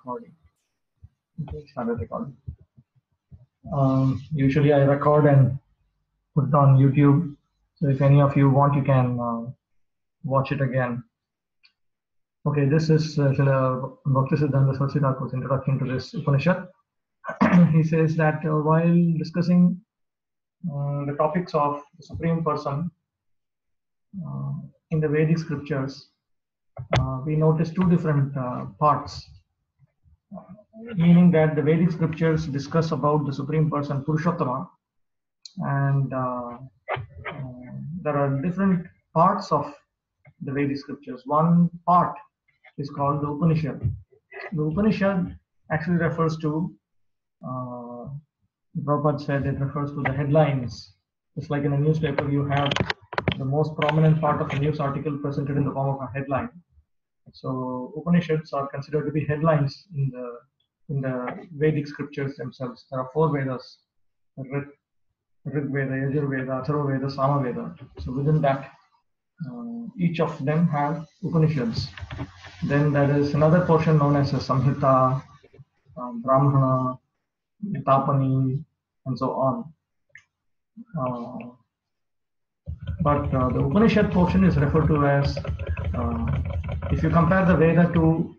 recording. Okay, started recording. Usually I record and put it on YouTube. So if any of you want, you can watch it again. Okay, this is Bhaktisiddhanta Saraswati Thakur's introduction to this Upanishad. He says that while discussing the topics of the Supreme Person in the Vedic scriptures, we notice two different parts, meaning that the Vedic scriptures discuss about the Supreme Person Purushottama, and there are different parts of the Vedic scriptures. One part is called the Upanishad. The Upanishad actually refers to, Prabhupada said it refers to the headlines. Just like in a newspaper, you have the most prominent part of a news article presented in the form of a headline. So Upanishads are considered to be headlines in the Vedic scriptures themselves. There are 4 Vedas: Rig Veda, Yajur Veda, Atharva Veda, Sama Veda. So within that, each of them have Upanishads. Then there is another portion known as a Samhita, Brahmana, Tapani, and so on. But the Upanishad portion is referred to as, if you compare the Veda to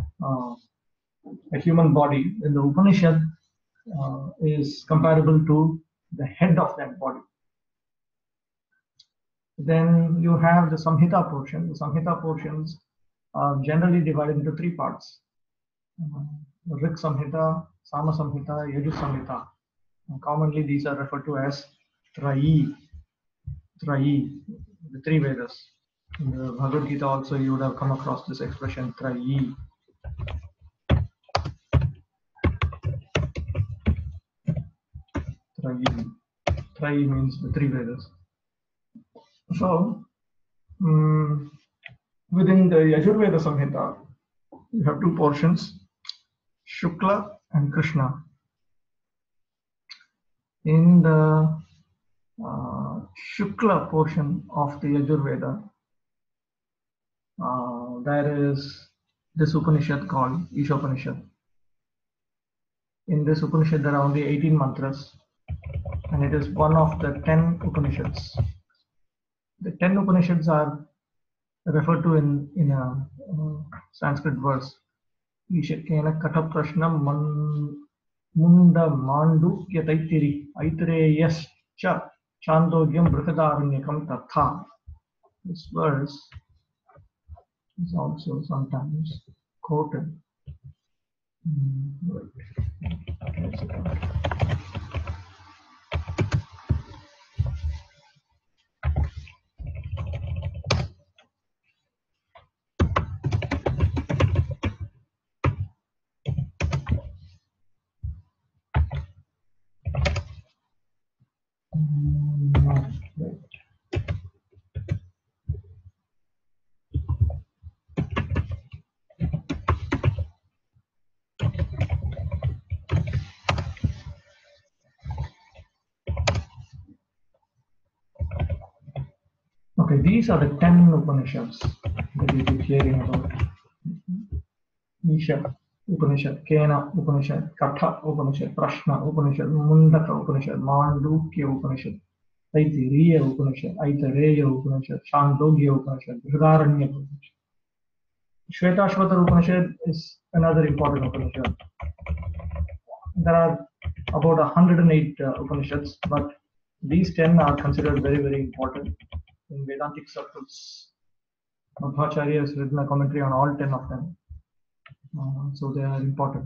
a human body, then the Upanishad is comparable to the head of that body. Then you have the Samhita portion. The Samhita portions are generally divided into 3 parts: Rig Samhita, Sama Samhita, Yajur Samhita. And commonly these are referred to as Trayi, the 3 Vedas. In the Bhagavad Gita also you would have come across this expression Trayi. Trayi means the 3 Vedas. So within the Yajurveda Samhita, you have 2 portions, Shukla and Krishna. In the Shukla portion of the Yajurveda, there is this Upanishad called Ishopanishad. In this Upanishad, there are only 18 mantras, and it is one of the 10 Upanishads. The 10 Upanishads are referred to in a Sanskrit verse. Ishakena Katha Prashnam Munda Mandukya Taitiri Aitreyas Cha Chandogyam Brihadaranyakam Tatha. This verse is also sometimes quoted. Okay, these are the 10 Upanishads that you keep hearing about. Isha Upanishad, Kena Upanishad, Katha Upanishad, Prashna Upanishad, Mundaka Upanishad, Mandukya Upanishad, Aitiriya Upanishad, Aitareya Upanishad, Chandogya Upanishad, Brihadaranya Upanishad. Shvetashvatar Upanishad is another important Upanishad. There are about 108 Upanishads, but these 10 are considered very, very important in Vedantic circles. Madhvacharya has written a commentary on all 10 of them, so they are important.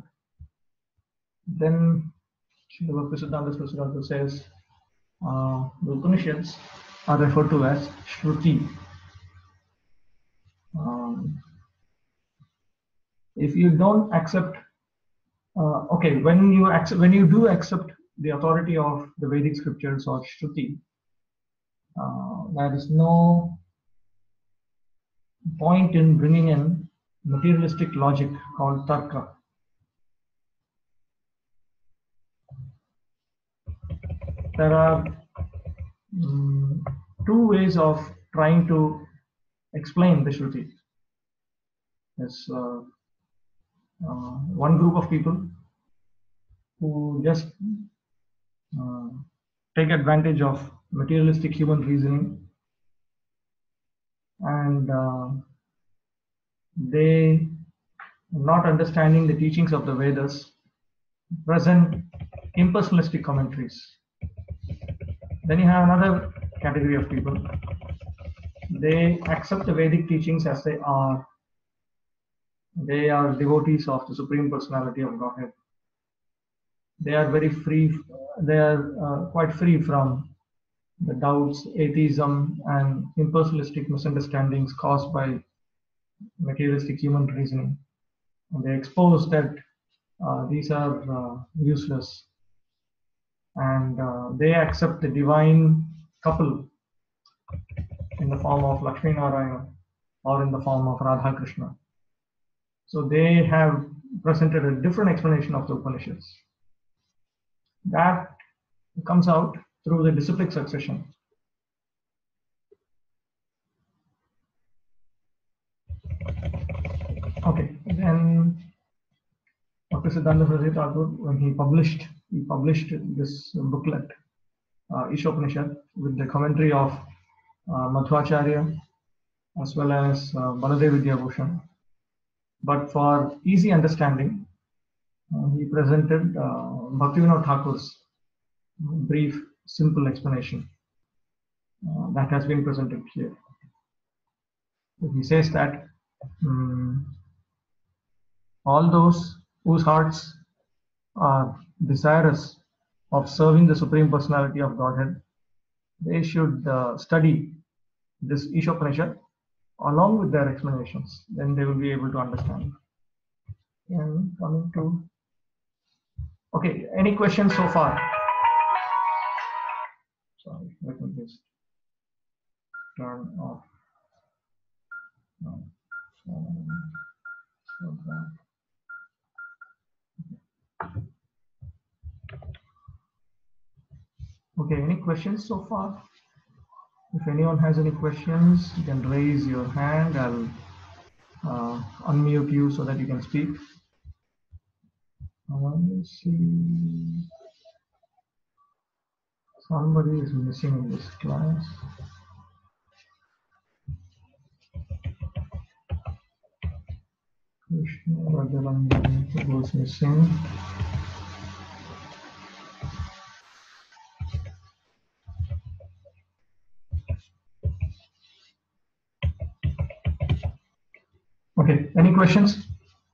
Then Srila Bhaktisiddhanta Saraswati Thakur says the Upanishads are referred to as Shruti. If you don't accept, when you do accept the authority of the Vedic scriptures or Shruti, there is no point in bringing in materialistic logic called Tarka. There are 2 ways of trying to explain the Shruti. Yes, one group of people who just uh, take advantage of materialistic human reasoning, and they, not understanding the teachings of the Vedas, present impersonalistic commentaries. Then you have another category of people. They accept the Vedic teachings as they are. They are devotees of the Supreme Personality of Godhead. They are very free. They are quite free from the doubts, atheism, and impersonalistic misunderstandings caused by materialistic human reasoning. And they expose that these are useless, and they accept the divine couple in the form of Lakshmi Narayana or in the form of Radha Krishna. So they have presented a different explanation of the Upanishads. That comes out through the disciplic succession. Okay, then Dr. Siddhanta Saraswati Thakur, when he published this booklet, Ishopanishad, with the commentary of Madhvacharya as well as Baladev Vidyabhushan. But for easy understanding, he presented Bhaktivinoda Thakur's brief, simple explanation that has been presented here. He says that all those whose hearts are desirous of serving the Supreme Personality of Godhead, they should study this Ishopanishad along with their explanations. Then they will be able to understand. And coming to, okay, any questions so far? Sorry, let me just turn off. No. Okay, any questions so far? If anyone has any questions, you can raise your hand. I'll unmute you so that you can speak. Let's see. Somebody is missing in this class. Krishna Rajaranjan was missing. Okay, any questions?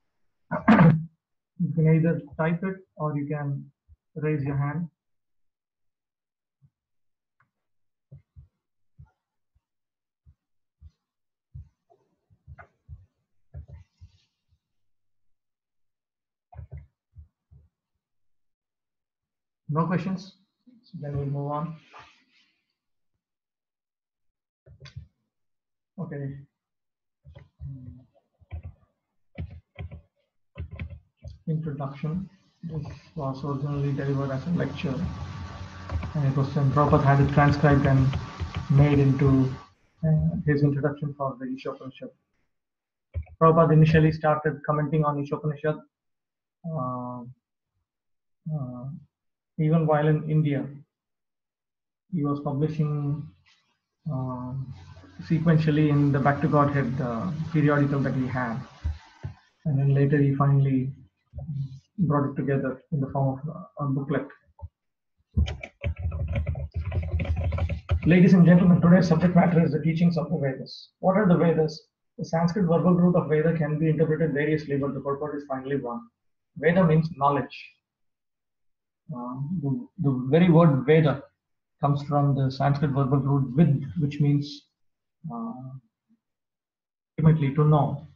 You can either type it or you can raise your hand. No questions? So then we'll move on. Okay. Introduction. This was originally delivered as a lecture, and it was then Prabhupada had it transcribed and made into his introduction for the Ishopanishad. Prabhupada initially started commenting on Ishopanishad even while in India. He was publishing sequentially in the Back to Godhead periodical that he had, and then later he finally brought it together in the form of a booklet. Ladies and gentlemen, today's subject matter is the teachings of the Vedas. What are the Vedas? The Sanskrit verbal root of Veda can be interpreted variously, but the purport is finally one. Veda means knowledge. The very word Veda comes from the Sanskrit verbal root vid, which means ultimately to know.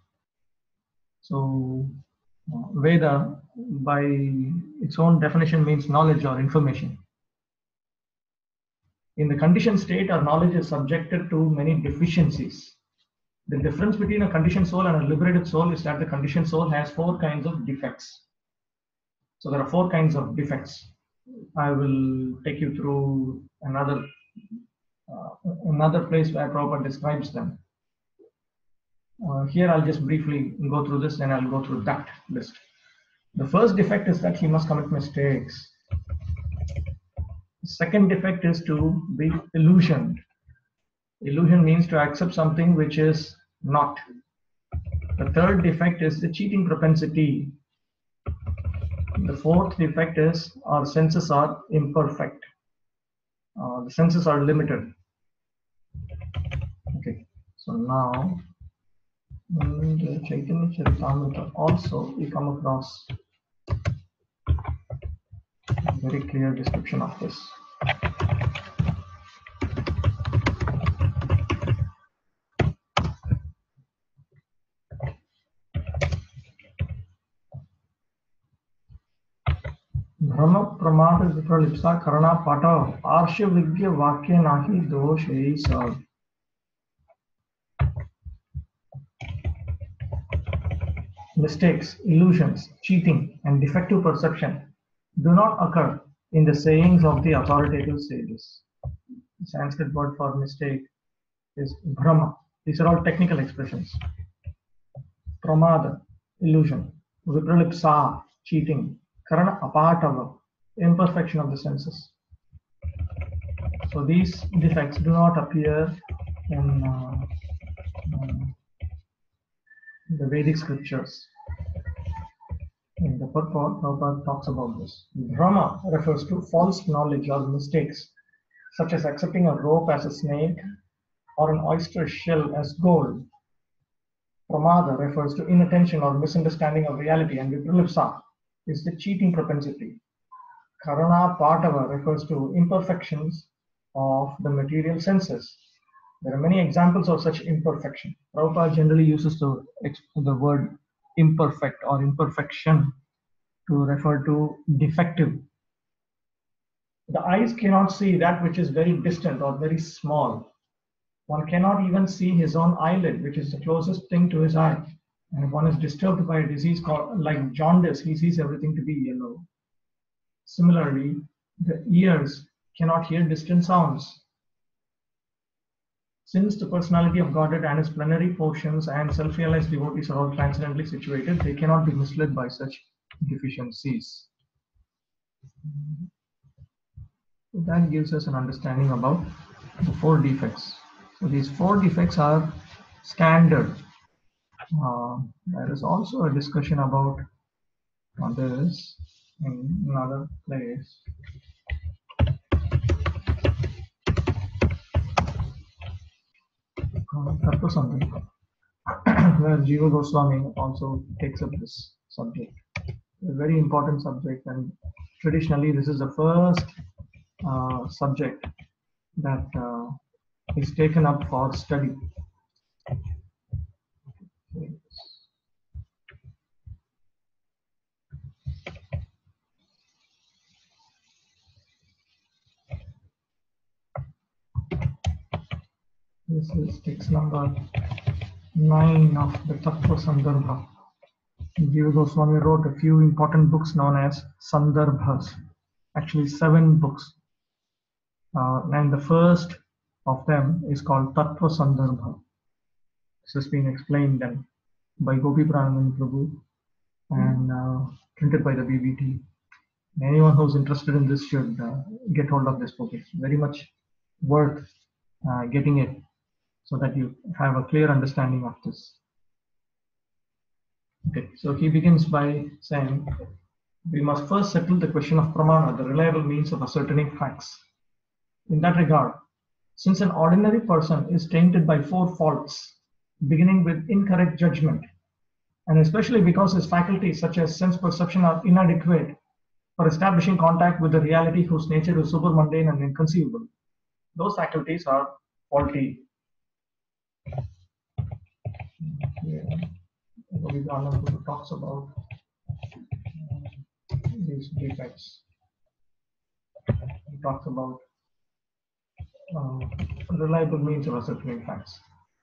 So Veda, by its own definition, means knowledge or information. In the conditioned state, our knowledge is subjected to many deficiencies. The difference between a conditioned soul and a liberated soul is that the conditioned soul has 4 kinds of defects. So there are 4 kinds of defects. I will take you through another place where Prabhupada describes them. Here I'll just briefly go through this, and I'll go through that list. The first defect is that he must commit mistakes. The second defect is to be illusioned. Illusion means to accept something which is not. The third defect is the cheating propensity. The fourth defect is our senses are imperfect. The senses are limited. Okay, so now in the Chaitanya Charitamrita also we come across a very clear description of this. Brahma pramad vipralipsa karana pata arshya vigya vakya nahi dosh sa. Mistakes, illusions, cheating, and defective perception do not occur in the sayings of the authoritative sages. The Sanskrit word for mistake is Brahma. These are all technical expressions. Pramada, illusion. Vipralipsa, cheating. Karana apatava, imperfection of the senses. So these defects do not appear in the Vedic scriptures. In the purport, Prabhupada talks about this. Brahma refers to false knowledge or mistakes, such as accepting a rope as a snake or an oyster shell as gold. Pramada refers to inattention or misunderstanding of reality, and vipralipsa is the cheating propensity. Karana patava refers to imperfections of the material senses. There are many examples of such imperfection. Prabhupada generally uses the word imperfect or imperfection to refer to defective. The eyes cannot see that which is very distant or very small. One cannot even see his own eyelid, which is the closest thing to his eye. And if one is disturbed by a disease called like jaundice, he sees everything to be yellow. Similarly, the ears cannot hear distant sounds. Since the personality of Godhead and his plenary portions and self-realized devotees are all transcendently situated, they cannot be misled by such deficiencies. So that gives us an understanding about the four defects. So these four defects are standard. There is also a discussion about this in another place. Something where Jiva Goswami also takes up this subject. A very important subject, and traditionally this is the first subject that is taken up for study. This is text number 9 of the Tattva Sandarbha. Jiva Goswami wrote a few important books known as Sandarbhas, actually 7 books. And the first of them is called Tattva Sandarbha. This has been explained then by Gopi Prananand Prabhu and printed by the BBT. Anyone who's interested in this should get hold of this book. It's very much worth getting it so that you have a clear understanding of this. Okay, so he begins by saying, we must first settle the question of pramana, the reliable means of ascertaining facts. In that regard, since an ordinary person is tainted by 4 faults, beginning with incorrect judgment, and especially because his faculties such as sense perception are inadequate for establishing contact with the reality whose nature is super mundane and inconceivable, those faculties are faulty. Vivekananda talks about these defects. He talks about reliable means of ascertaining facts.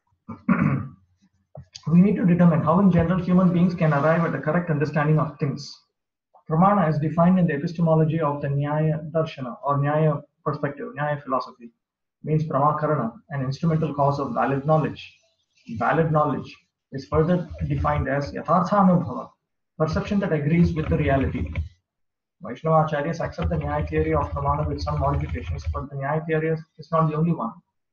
We need to determine how in general human beings can arrive at a correct understanding of things. Pramana is defined in the epistemology of the Nyaya Darshana or Nyaya perspective, Nyaya philosophy, means pramakarana, an instrumental cause of valid knowledge. Valid knowledge is further defined as yatharthanubhava, perception that agrees with the reality. Vaishnava Acharyas accept the Nyaya theory of Pramana with some modifications, but the Nyaya theory is not the only one.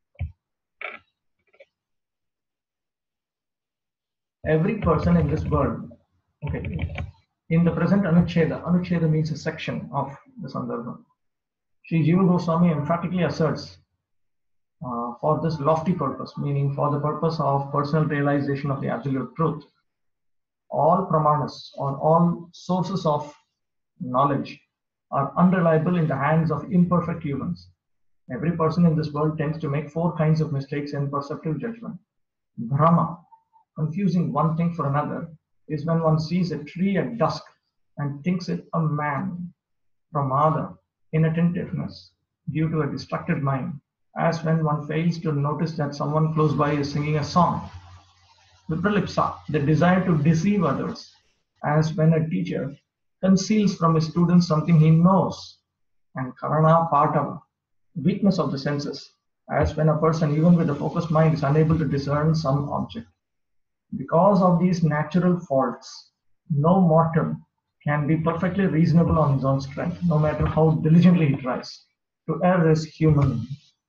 Every person in this world, okay, in the present Anucheda means a section of the Sandarbha. Sri Jiva Goswami emphatically asserts for this lofty purpose, meaning for the purpose of personal realization of the absolute truth, all pramanas or all sources of knowledge are unreliable in the hands of imperfect humans. Every person in this world tends to make four kinds of mistakes in perceptive judgment. Brahma, confusing one thing for another, is when one sees a tree at dusk and thinks it a man. Pramada, inattentiveness due to a distracted mind, as when one fails to notice that someone close by is singing a song. Vipralipsa, the desire to deceive others, as when a teacher conceals from his students something he knows. And Karana Patava, weakness of the senses, as when a person, even with a focused mind, is unable to discern some object. Because of these natural faults, no mortal can be perfectly reasonable on his own strength, no matter how diligently he tries. To err is human.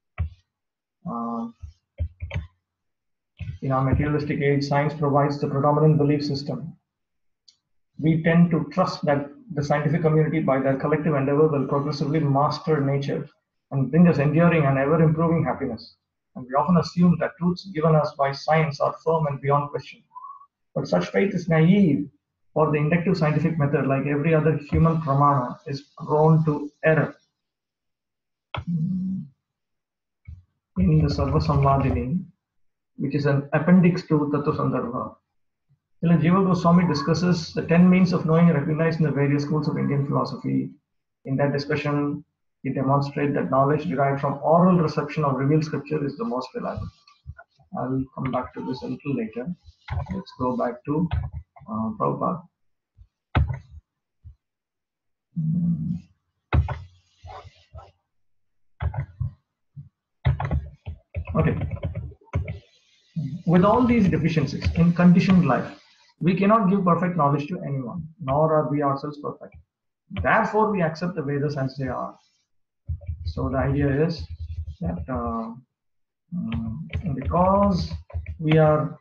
In our materialistic age, science provides the predominant belief system. We tend to trust that the scientific community, by their collective endeavor, will progressively master nature and bring us enduring and ever-improving happiness. And we often assume that truths given us by science are firm and beyond question. But such faith is naive, for the inductive scientific method, like every other human pramana, is prone to error. In the Sarva Samvadini, which is an appendix to Tattva Sandarbha, Srila Jiva Goswami discusses the 10 means of knowing recognized in the various schools of Indian philosophy. In that discussion, he demonstrates that knowledge derived from oral reception of revealed scripture is the most reliable. I will come back to this a little later. Let's go back to Prabhupada. Okay. With all these deficiencies in conditioned life, we cannot give perfect knowledge to anyone, nor are we ourselves perfect. Therefore, we accept the Vedas as they are. So the idea is that because we are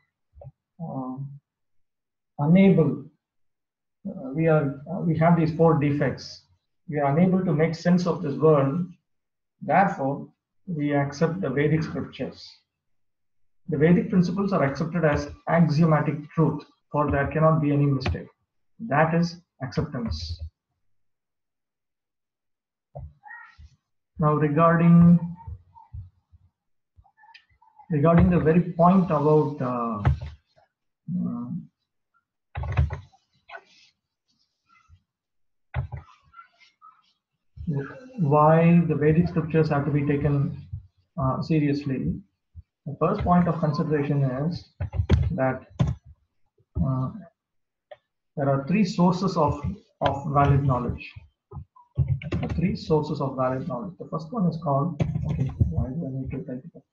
unable, we have these four defects. We are unable to make sense of this world. Therefore, we accept the Vedic scriptures. The Vedic principles are accepted as axiomatic truth, for there cannot be any mistake. That is acceptance. Now, regarding the very point about why the Vedic scriptures have to be taken seriously, the first point of consideration is that there are three sources of valid knowledge. The three sources of valid knowledge. The first one is called, okay, why do I need to type it up?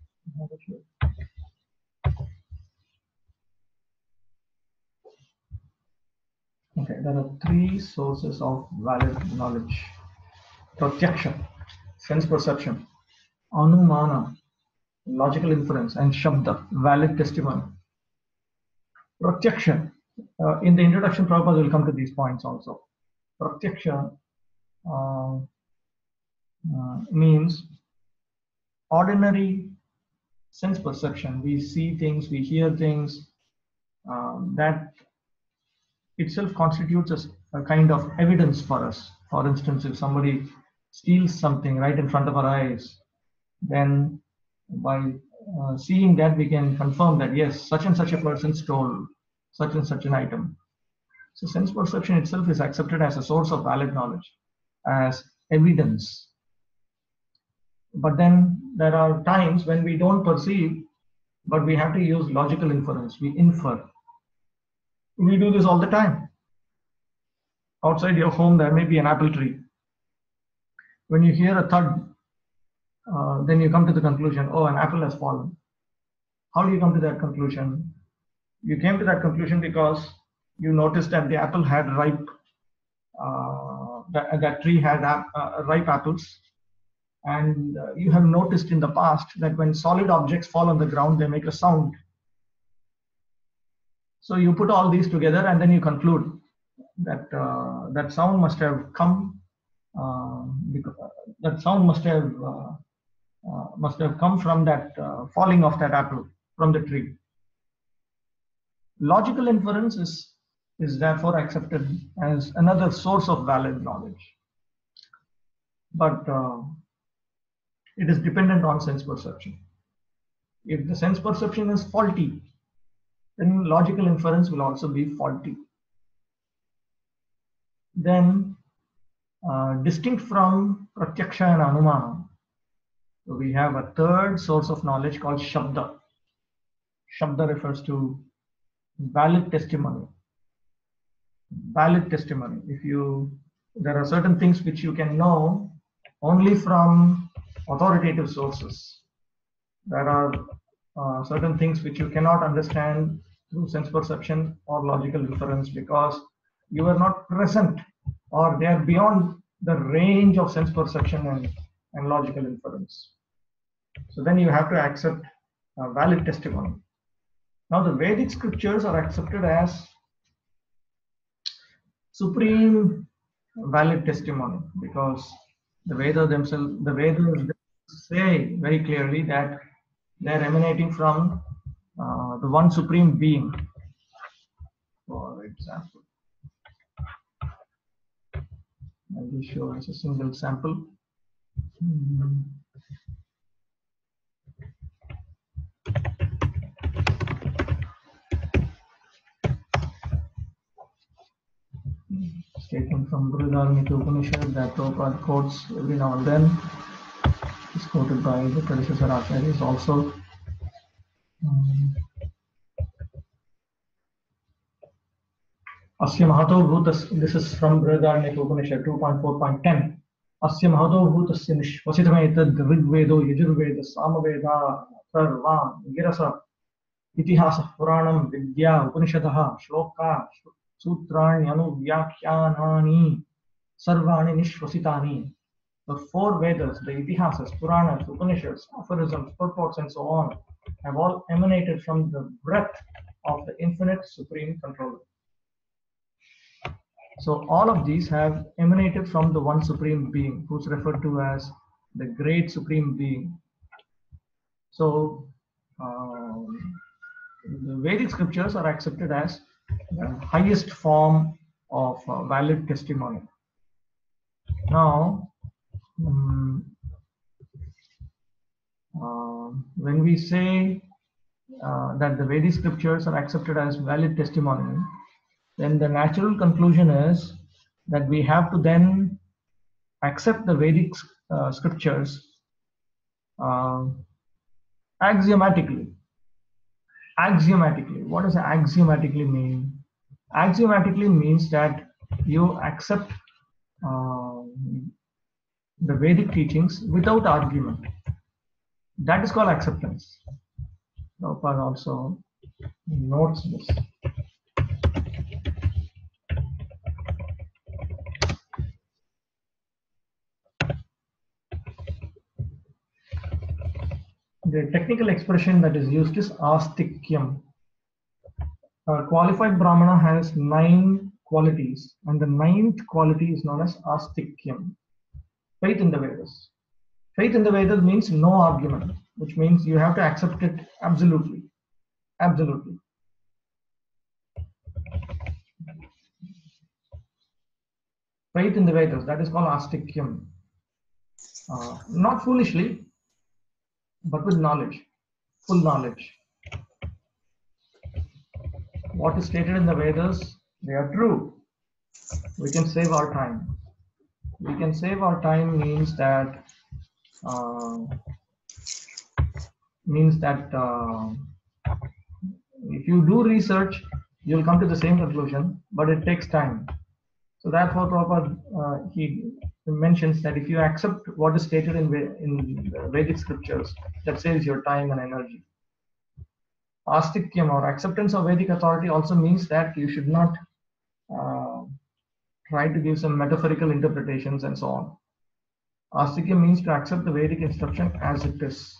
Okay, there are three sources of valid knowledge. Pratyaksha, sense perception. Anumana, logical inference. And Shabda, valid testimony. Pratyaksha, in the introduction, Prabhupada will come to these points also. Pratyaksha means ordinary sense perception. We see things, we hear things, that itself constitutes a kind of evidence for us. For instance, if somebody steals something right in front of our eyes, then by seeing that, we can confirm that yes, such and such a person stole such and such an item. So sense perception itself is accepted as a source of valid knowledge, as evidence. But then there are times when we don't perceive, but we have to use logical inference. We infer. We do this all the time. Outside your home, there may be an apple tree. When you hear a thud, then you come to the conclusion, oh, an apple has fallen. How do you come to that conclusion? You came to that conclusion because you noticed that the apple had ripe, that tree had ripe apples. And you have noticed in the past that when solid objects fall on the ground, they make a sound. So you put all these together and then you conclude that that sound must have come, because that sound must have come from that falling of that apple from the tree. Logical inference is therefore accepted as another source of valid knowledge, but it is dependent on sense perception. If the sense perception is faulty, then logical inference will also be faulty. Then, distinct from pratyaksha and anumana, we have a third source of knowledge called shabda. Shabda refers to valid testimony. Valid testimony. There are certain things which you can know only from authoritative sources. There are certain things which you cannot understand through sense perception or logical inference because you are not present, or they are beyond the range of sense perception and logical inference. So then you have to accept valid testimony. Now the Vedic scriptures are accepted as supreme valid testimony because the Vedas say very clearly that they are emanating from the one supreme being. For example, I will show as a single sample. Statement from Brihadaranyaka Upanishad that Prabhupada quotes every now and then is quoted by the predecessor acharyas also. Asya Mahato Bhutas, this is from Brihadaranyaka Upanishad 2.4.10. Asya Mahato Bhutasya Nishvasitameta Rigvedo Yajurveda Samaveda Sarvan Girasa Itihasa Puranam Vidya Upanishadaha Shloka Sutrani Anu Vyakhyanani Sarvani Nishvasitani. The four Vedas, the Itihasas, Puranas, Upanishads, aphorisms, purports, and so on, have all emanated from the breath of the infinite supreme controller. So all of these have emanated from the one supreme being, who's referred to as the great supreme being. So the Vedic scriptures are accepted as the highest form of valid testimony. Now, when we say that the Vedic scriptures are accepted as valid testimony, then the natural conclusion is that we have to then accept the Vedic scriptures axiomatically. Axiomatically. What does axiomatically mean? Axiomatically means that you accept the Vedic teachings without argument. That is called acceptance. Prabhupada also notes this. The technical expression that is used is astikyam. A qualified Brahmana has 9 qualities, and the 9th quality is known as astikyam. Faith in the Vedas. Faith in the Vedas means no argument, which means you have to accept it absolutely. Absolutely. Faith in the Vedas, that is called astikyam. Not foolishly, but with knowledge, full knowledge. What is stated in the Vedas, they are true. We can save our time. We can save our time means that if you do research, you'll come to the same conclusion, but it takes time. So therefore, Prabhupada he mentions that if you accept what is stated in the Vedic scriptures, that saves your time and energy. Astikyam or acceptance of Vedic authority also means that you should not try to give some metaphorical interpretations and so on. Astikyam means to accept the Vedic instruction as it is.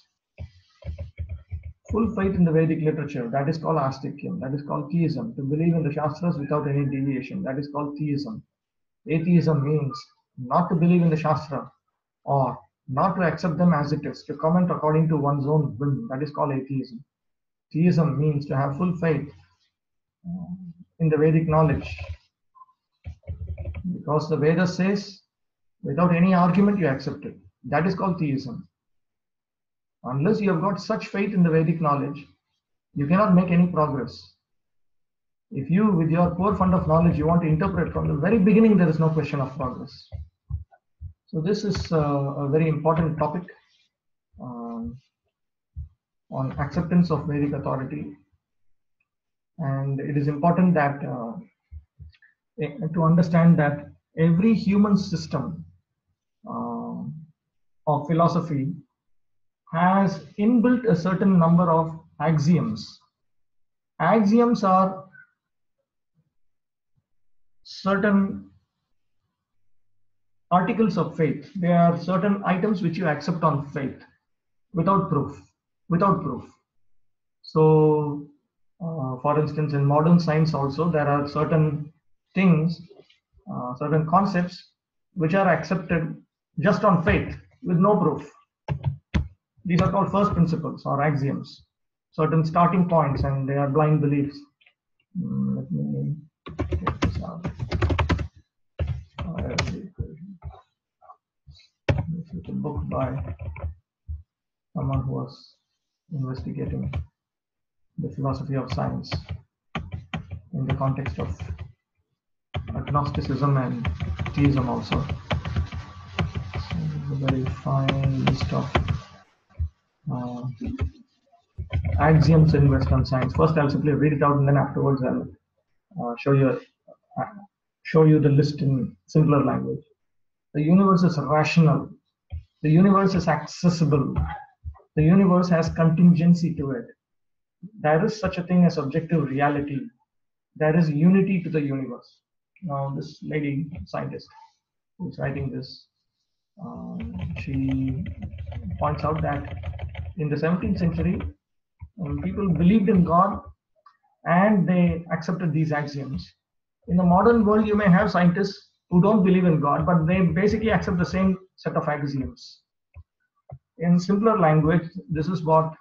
Full faith in the Vedic literature, that is called Astikyam, that is called theism. To believe in the Shastras without any deviation, that is called theism. Atheism means not to believe in the Shastra or not to accept them as it is, to comment according to one's own whim, that is called atheism. Theism means to have full faith in the Vedic knowledge, because the Veda says without any argument you accept it. That is called theism. Unless you have got such faith in the Vedic knowledge, you cannot make any progress. If you, with your poor fund of knowledge, you want to interpret from the very beginning, there is no question of progress. So this is a very important topic on acceptance of Vedic authority. And it is important that to understand that every human system of philosophy has inbuilt a certain number of axioms. Axioms are certain articles of faith. They are certain items which you accept on faith without proof. So, for instance, in modern science also, there are certain things, certain concepts which are accepted just on faith with no proof. These are called first principles or axioms, certain starting points, and they are blind beliefs. Let me get this out. This is a book by someone who was investigating the philosophy of science in the context of agnosticism and theism also. So a very fine list of axioms in Western science. First, I'll simply read it out, and then afterwards I'll show you the list in simpler language. The universe is rational. The universe is accessible. The universe has contingency to it. There is such a thing as objective reality. There is unity to the universe. Now, this lady scientist who's writing this, she points out that in the 17th century, people believed in God and they accepted these axioms. In the modern world, you may have scientists who don't believe in God, but they basically accept the same set of axioms. In simpler language, this is what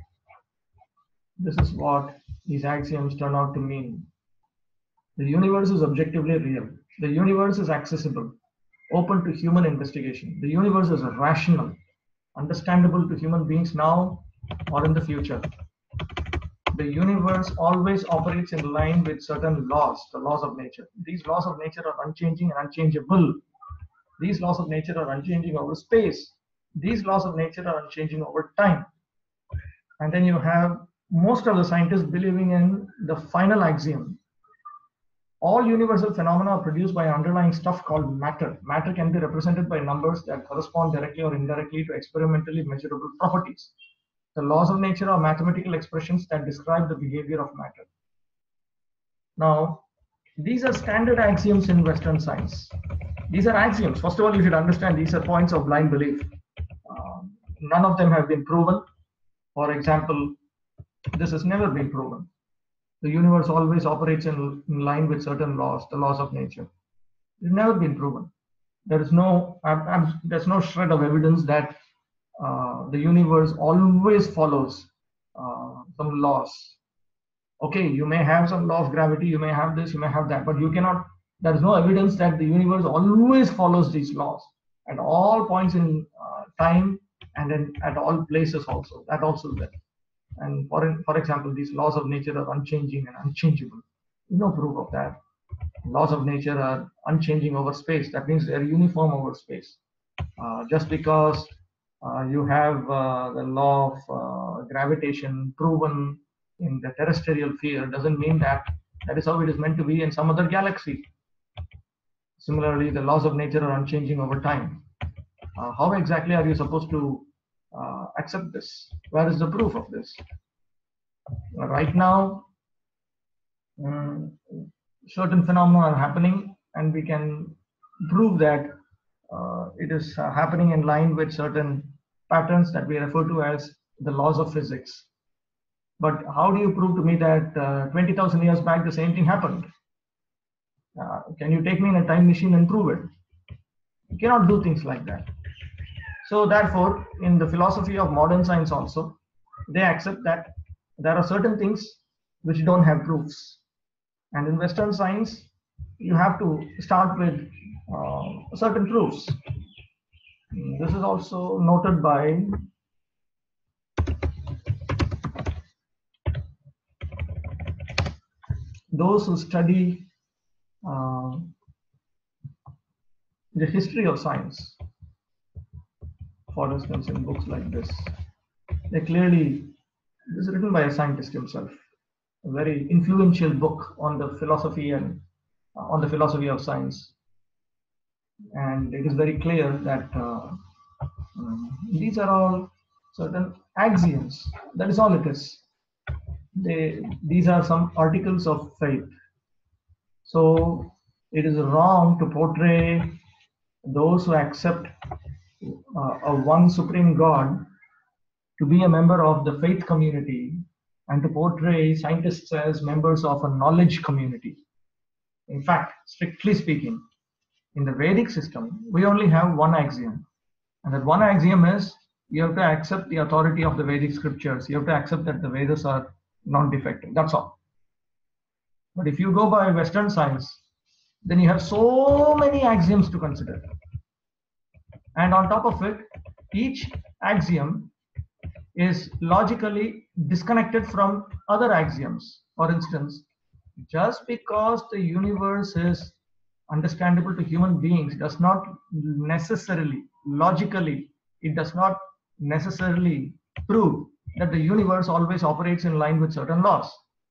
these axioms turn out to mean. The universe is objectively real. The universe is accessible, open to human investigation. The universe is rational, understandable to human beings now or in the future. The universe always operates in line with certain laws, the laws of nature. These laws of nature are unchanging and unchangeable. These laws of nature are unchanging over space. These laws of nature are unchanging over time. And then you have most of the scientists believing in the final axiom. All universal phenomena are produced by underlying stuff called matter. Matter can be represented by numbers that correspond directly or indirectly to experimentally measurable properties. The laws of nature are mathematical expressions that describe the behavior of matter. Now, these are standard axioms in Western science. These are axioms. First of all, you should understand these are points of blind belief. None of them have been proven. For example, this has never been proven. The universe always operates in line with certain laws, the laws of nature. It's never been proven. There's no shred of evidence that the universe always follows some laws. Okay, you may have some law of gravity, you may have this, you may have that, but you cannot, there is no evidence that the universe always follows these laws at all points in time and at all places also. That also is there. And for example, these laws of nature are unchanging and unchangeable. There's no proof of that. Laws of nature are unchanging over space. That means they're uniform over space. Just because you have the law of gravitation proven in the terrestrial field doesn't mean that that is how it is meant to be in some other galaxy. Similarly, the laws of nature are unchanging over time. How exactly are you supposed to accept this? Where is the proof of this? Right now, certain phenomena are happening, and we can prove that it is happening in line with certain patterns that we refer to as the laws of physics. But how do you prove to me that 20,000 years back the same thing happened? Can you take me in a time machine and prove it? You cannot do things like that. So therefore, in the philosophy of modern science also, they accept that there are certain things which don't have proofs. And in Western science, you have to start with certain proofs. This is also noted by those who study uh, the history of science. For instance, in books like this, they clearly, this is written by a scientist himself, a very influential book on the philosophy and on the philosophy of science. And it is very clear that these are all certain axioms. That is all it is. These are some articles of faith. So it is wrong to portray those who accept a one supreme God to be a member of the faith community and to portray scientists as members of a knowledge community. In fact, strictly speaking, in the Vedic system, we only have one axiom. And that one axiom is you have to accept the authority of the Vedic scriptures. You have to accept that the Vedas are non-defective. That's all. But if you go by Western science, then you have so many axioms to consider. And on top of it, each axiom is logically disconnected from other axioms. For instance, just because the universe is understandable to human beings does not necessarily, logically, it does not necessarily prove that the universe always operates in line with certain laws.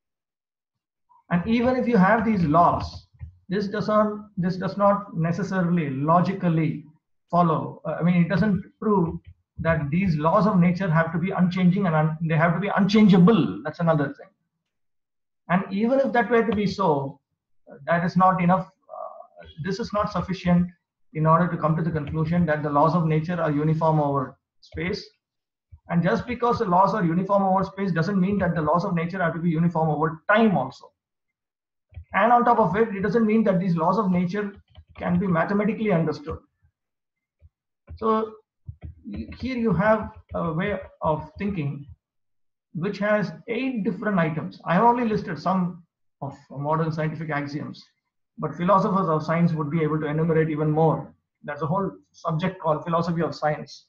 And even if you have these laws, this does not necessarily logically follow. I mean, it doesn't prove that these laws of nature have to be unchanging and they have to be unchangeable. That's another thing. And even if that were to be so, that is not enough. This is not sufficient in order to come to the conclusion that the laws of nature are uniform over space. And just because the laws are uniform over space doesn't mean that the laws of nature have to be uniform over time also. And on top of it, it doesn't mean that these laws of nature can be mathematically understood. So here you have a way of thinking which has 8 different items. I have only listed some of modern scientific axioms, but philosophers of science would be able to enumerate even more. There's a whole subject called philosophy of science.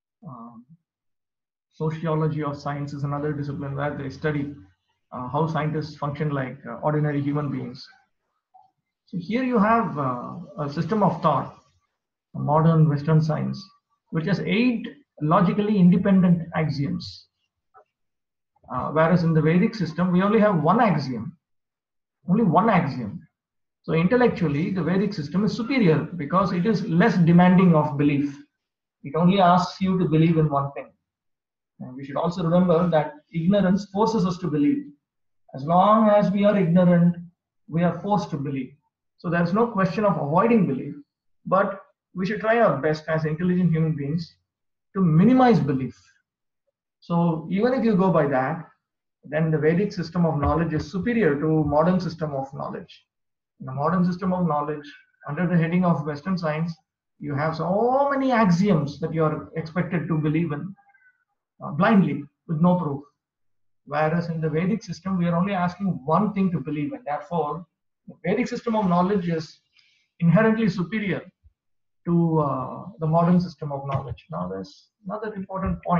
Sociology of science is another discipline where they study how scientists function like ordinary human beings. So here you have a system of thought, a modern Western science, which has 8 logically independent axioms. Whereas in the Vedic system, we only have one axiom. Only one axiom. So intellectually, the Vedic system is superior because it is less demanding of belief. It only asks you to believe in one thing. And we should also remember that ignorance forces us to believe. As long as we are ignorant, we are forced to believe. So there's no question of avoiding belief, but we should try our best as intelligent human beings to minimize belief. So even if you go by that, then the Vedic system of knowledge is superior to modern system of knowledge. In the modern system of knowledge, under the heading of Western science, you have so many axioms that you are expected to believe in blindly with no proof. Whereas in the Vedic system, we are only asking one thing to believe in. Therefore, the Vedic system of knowledge is inherently superior to the modern system of knowledge. Now, there's another important point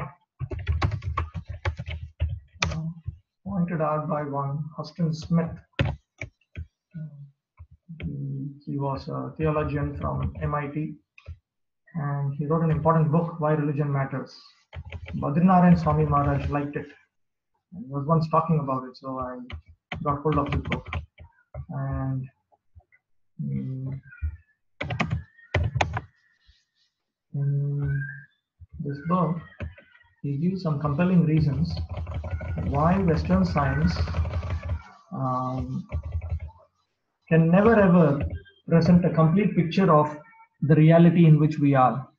pointed out by one Huston Smith. He was a theologian from MIT, and he wrote an important book, Why Religion Matters. Badrinarayan Swami Maharaj liked it. And he was once talking about it, so I got hold of his book. And in this book, he gives some compelling reasons why Western science um, can never ever present a complete picture of the reality in which we are.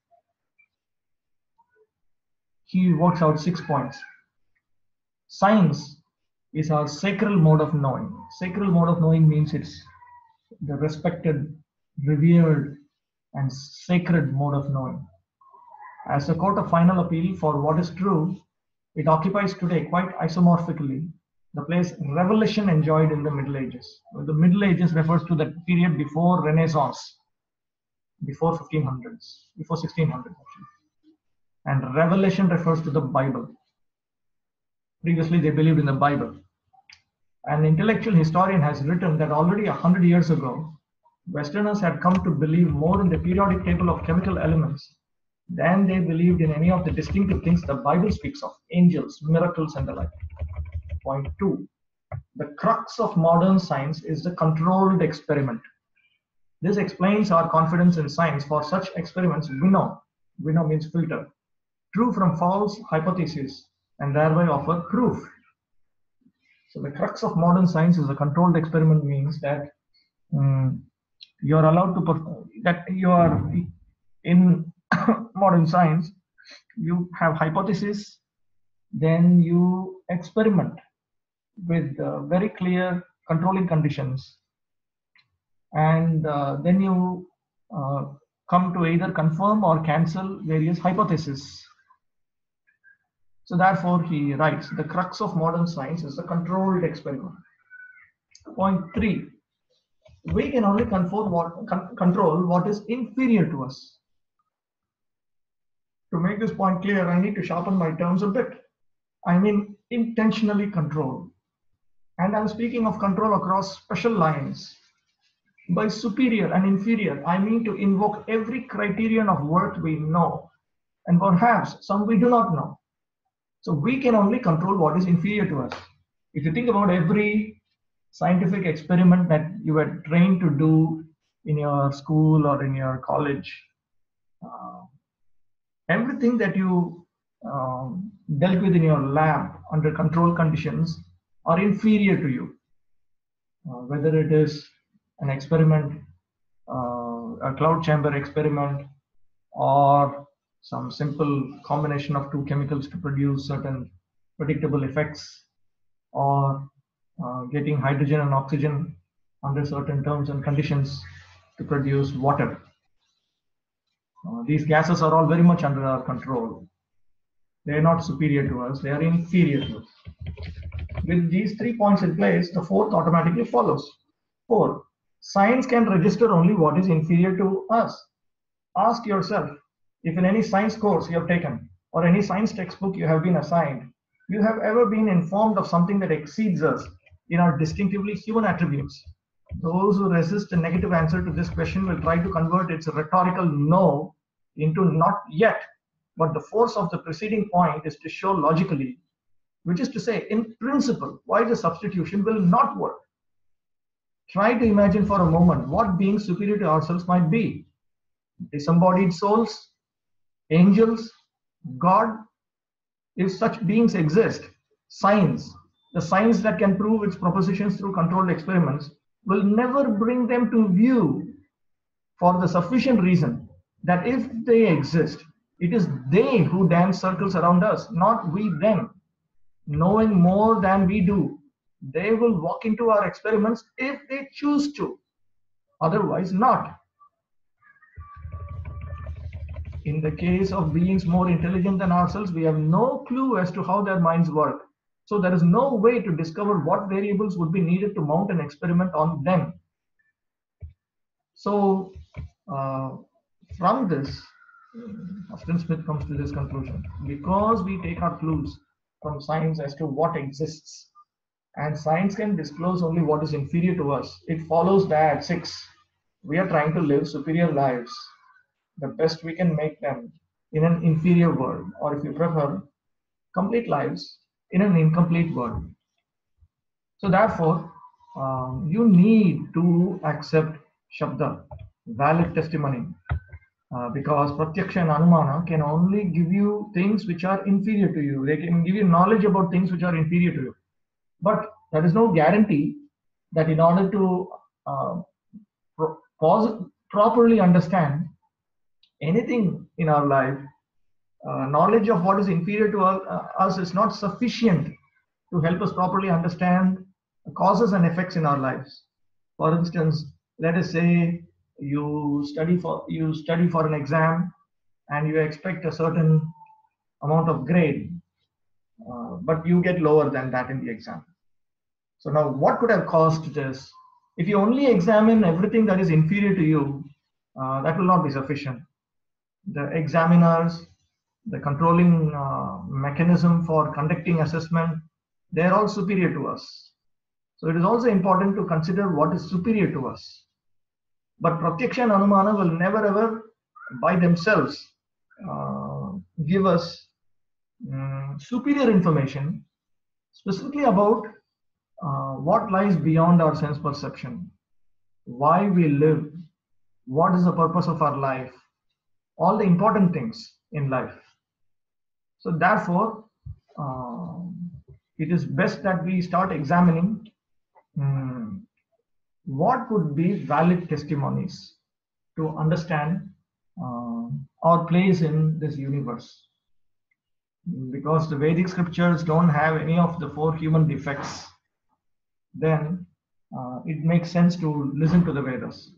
He works out 6 points. Science is our sacral mode of knowing. Sacral mode of knowing means it's the respected, revered, and sacred mode of knowing. As a court of final appeal for what is true, it occupies today quite isomorphically the place revelation enjoyed in the Middle Ages. The Middle Ages refers to the period before Renaissance, before 1500s, before 1600s actually. And revelation refers to the Bible. Previously, they believed in the Bible. An intellectual historian has written that already 100 years ago, Westerners had come to believe more in the periodic table of chemical elements than they believed in any of the distinctive things the Bible speaks of, angels, miracles, and the like. Point 2. The crux of modern science is the controlled experiment. This explains our confidence in science. For such experiments, winnow means filter, true from false hypotheses, and thereby offer proof. So the crux of modern science is a controlled experiment, means that you're allowed to that you are in modern science, you have hypothesis, then you experiment with very clear controlling conditions, and then you come to either confirm or cancel various hypotheses. So therefore, he writes, the crux of modern science is the controlled experiment. Point 3. We can only control what is inferior to us. To make this point clear, I need to sharpen my terms a bit. I mean intentionally control. And I'm speaking of control across special lines. By superior and inferior, I mean to invoke every criterion of worth we know, and perhaps some we do not know. So we can only control what is inferior to us. If you think about every scientific experiment that you were trained to do in your school or in your college, everything that you dealt with in your lab under controlled conditions are inferior to you. Whether it is an experiment, a cloud chamber experiment, or some simple combination of two chemicals to produce certain predictable effects, or getting hydrogen and oxygen under certain terms and conditions to produce water. These gases are all very much under our control. They are not superior to us, they are inferior to us. With these 3 points in place, the fourth automatically follows. 4. Science can register only what is inferior to us. Ask yourself, if in any science course you have taken, or any science textbook you have been assigned, you have ever been informed of something that exceeds us in our distinctively human attributes. Those who resist a negative answer to this question will try to convert its rhetorical no into not yet. But the force of the preceding point is to show logically, which is to say, in principle, why the substitution will not work. Try to imagine for a moment what beings superior to ourselves might be. Disembodied souls, angels, God. If such beings exist, science, the science that can prove its propositions through controlled experiments, will never bring them to view, for the sufficient reason that if they exist, it is they who dance circles around us, not we them. Knowing more than we do, they will walk into our experiments if they choose to, otherwise not. In the case of beings more intelligent than ourselves, we have no clue as to how their minds work. So there is no way to discover what variables would be needed to mount an experiment on them. So from this, Austin Smith comes to this conclusion. Because we take our clues from science as to what exists, and science can disclose only what is inferior to us, it follows that 6. We are trying to live superior lives, the best we can make them, in an inferior world, or if you prefer, complete lives in an incomplete world. So therefore, you need to accept Shabda, valid testimony. because Pratyaksha and Anumana can only give you things which are inferior to you. They can give you knowledge about things which are inferior to you. But there is no guarantee that in order to uh, properly understand anything in our life, knowledge of what is inferior to us is not sufficient to help us properly understand causes and effects in our lives. For instance, let us say you study for an exam and you expect a certain amount of grade, but you get lower than that in the exam. So now, what could have caused this? If you only examine everything that is inferior to you, that will not be sufficient. The examiners, the controlling mechanism for conducting assessment, they are all superior to us. So it is also important to consider what is superior to us. But Pratyaksha and Anumana will never ever by themselves give us superior information specifically about what lies beyond our sense perception, why we live, what is the purpose of our life, all the important things in life. So therefore, it is best that we start examining what could be valid testimonies to understand our place in this universe. Because the Vedic scriptures don't have any of the 4 human defects, then it makes sense to listen to the Vedas.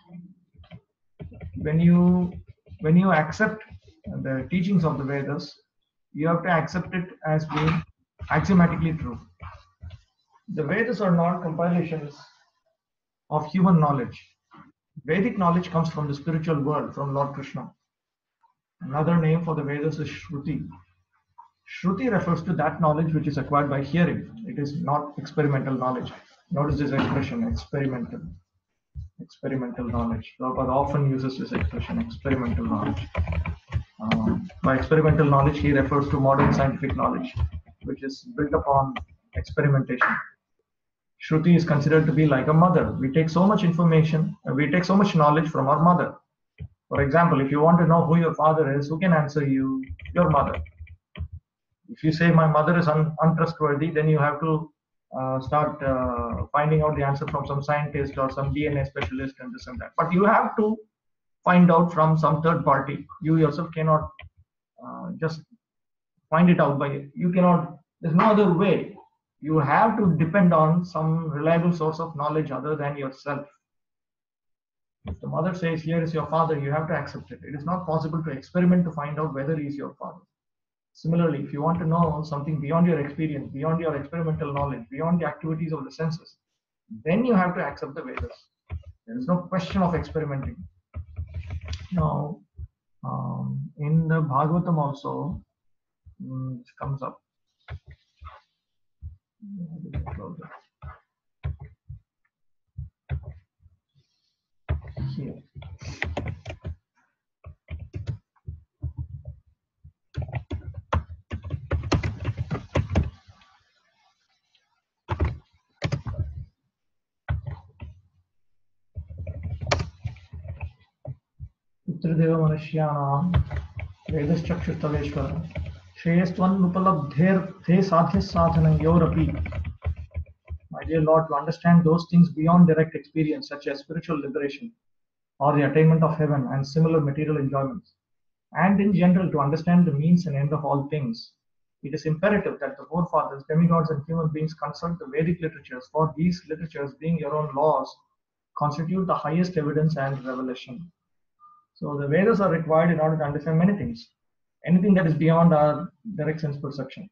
When you accept the teachings of the Vedas, you have to accept it as being axiomatically true. The Vedas are not compilations of human knowledge. Vedic knowledge comes from the spiritual world, from Lord Krishna. Another name for the Vedas is Shruti. Shruti refers to that knowledge which is acquired by hearing. It is not experimental knowledge. Notice this expression, experimental. Experimental knowledge. Prabhupada often uses this expression, experimental knowledge. By experimental knowledge, he refers to modern scientific knowledge, which is built upon experimentation. Shruti is considered to be like a mother. We take so much information, we take so much knowledge from our mother. For example, if you want to know who your father is, who can answer you? Your mother. If you say my mother is untrustworthy, then you have to start finding out the answer from some scientist or some DNA specialist and this and that. But you have to find out from some third party. You yourself cannot just find it out by, you cannot, there's no other way. You have to depend on some reliable source of knowledge other than yourself. If the mother says, here is your father, you have to accept it. It is not possible to experiment to find out whether he is your father. Similarly, if you want to know something beyond your experience, beyond your experimental knowledge, beyond the activities of the senses, then you have to accept the Vedas. There is no question of experimenting. Now, in the Bhagavatam also, it comes up. Here. Putradeva Manushyana Vedaschakshustaveshwara Shreyastvanupalabdher sadhya sadhana yorapi. My dear Lord, to understand those things beyond direct experience, such as spiritual liberation or the attainment of heaven and similar material enjoyments, and in general to understand the means and end of all things, it is imperative that the forefathers, demigods, and human beings consult the Vedic literatures, for these literatures, being your own laws, constitute the highest evidence and revelation. So the Vedas are required in order to understand many things, anything that is beyond our direct sense perception.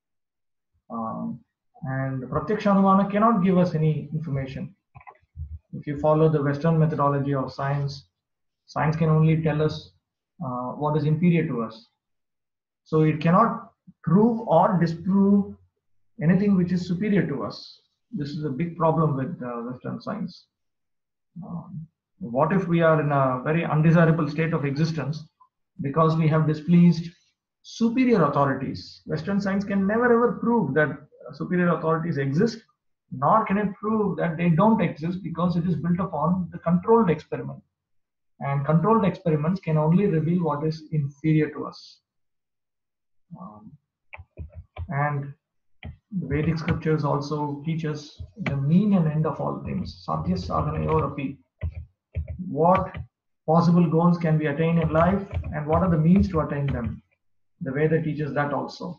And Pratyaksha Anumana cannot give us any information. If you follow the Western methodology of science, science can only tell us what is inferior to us. So it cannot prove or disprove anything which is superior to us. This is a big problem with Western science. What if we are in a very undesirable state of existence because we have displeased superior authorities? Western science can never ever prove that superior authorities exist, nor can it prove that they don't exist, because it is built upon the controlled experiment. And controlled experiments can only reveal what is inferior to us. And the Vedic scriptures also teach us the mean and end of all things. Sadhya sadhanayorapi. What possible goals can be attained in life and what are the means to attain them? The Veda teaches that also.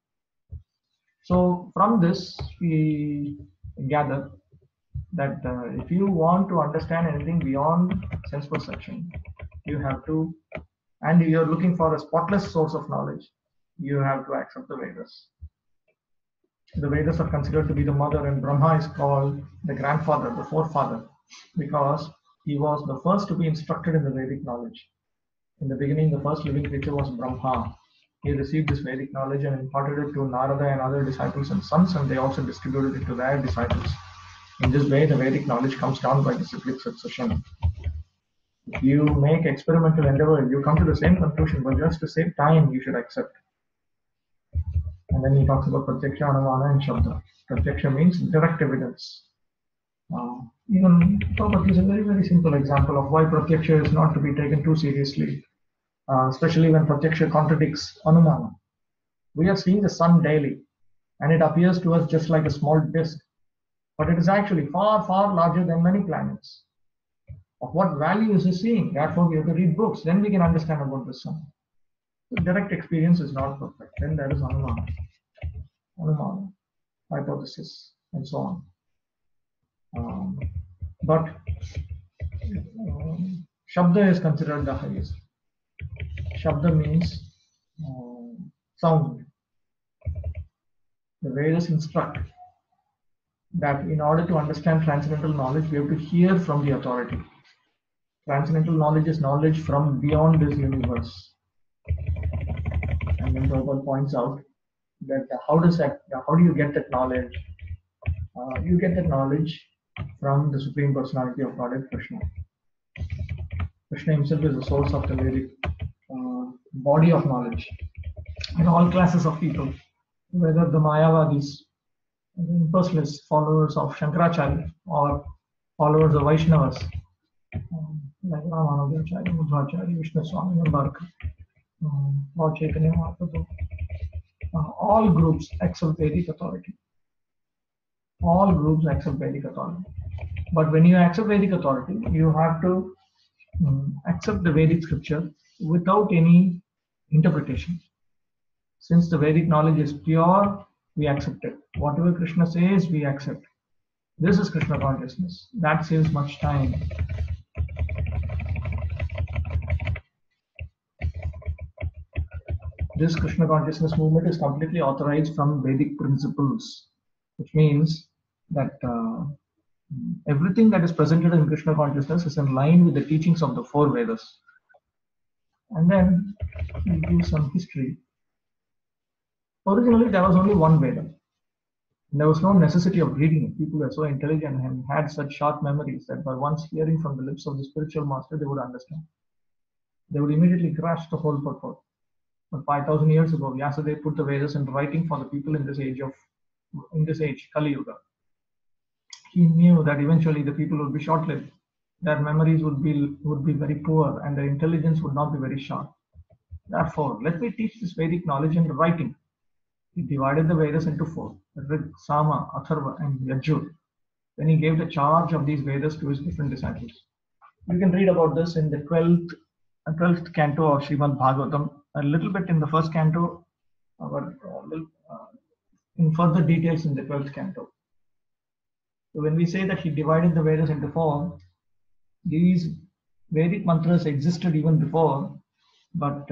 So from this, we gather that if you want to understand anything beyond sense perception, you have to, and you're looking for a spotless source of knowledge, you have to accept the Vedas. The Vedas are considered to be the mother, and Brahma is called the grandfather, the forefather, because he was the first to be instructed in the Vedic knowledge. In the beginning, the first living creature was Brahma. He received this Vedic knowledge and imparted it to Narada and other disciples and sons, and they also distributed it to their disciples. In this way, the Vedic knowledge comes down by disciplic succession. If you make experimental endeavor, you come to the same conclusion, but just to save time, you should accept. And then he talks about Pratyaksha, Anumana, and Shabda. Pratyaksha means direct evidence. Even Prabhupada gives a very, very simple example of why Pratyaksha is not to be taken too seriously, especially when Pratyaksha contradicts Anumana. We are seeing the sun daily, and it appears to us just like a small disk, but it is actually far, far larger than many planets. Of what value is he seeing? Therefore, we have to read books, then we can understand about the sun. So direct experience is not perfect. Then there is Anumana, hypothesis, and so on. But Shabda is considered the highest. Shabda means sound. The Vedas instruct that in order to understand transcendental knowledge, we have to hear from the authority. Transcendental knowledge is knowledge from beyond this universe. And then Prabhupada points out that how do you get that knowledge? You get that knowledge from the Supreme Personality of Godhead, Krishna. Krishna himself is the source of the Vedic body of knowledge. And all classes of people, whether the Mayavadis, the impersonalists, followers of Shankaracharya, or followers of Vaishnavas, like Ramanujacharya, Madhvacharya, Vishnu Swami, Nimbarka, Lord Chaitanya Mahaprabhu, all groups accept Vedic authority. All groups accept Vedic authority. But when you accept Vedic authority, you have to accept the Vedic scripture without any interpretation. Since the Vedic knowledge is pure, we accept it. Whatever Krishna says, we accept. This is Krishna consciousness. That saves much time. This Krishna consciousness movement is completely authorized from Vedic principles, which means that everything that is presented in Krishna consciousness is in line with the teachings of the four Vedas. And then we do some history. Originally, there was only one Veda. There was no necessity of reading it. People were so intelligent and had such sharp memories that by once hearing from the lips of the spiritual master, they would understand. They would immediately grasp the whole purport. But 5,000 years ago, Vyasadeva put the Vedas in writing for the people in this age, Kali Yuga. He knew that eventually the people would be short-lived. Their memories would be very poor, and their intelligence would not be very sharp. Therefore, let me teach this Vedic knowledge in writing. He divided the Vedas into four: Rig, Sama, Atharva, and Yajur. Then he gave the charge of these Vedas to his different disciples. You can read about this in the 12th canto of Srimad Bhagavatam, a little bit in the first canto, but in further details in the 12th canto. So when we say that he divided the Vedas into four, these Vedic mantras existed even before, but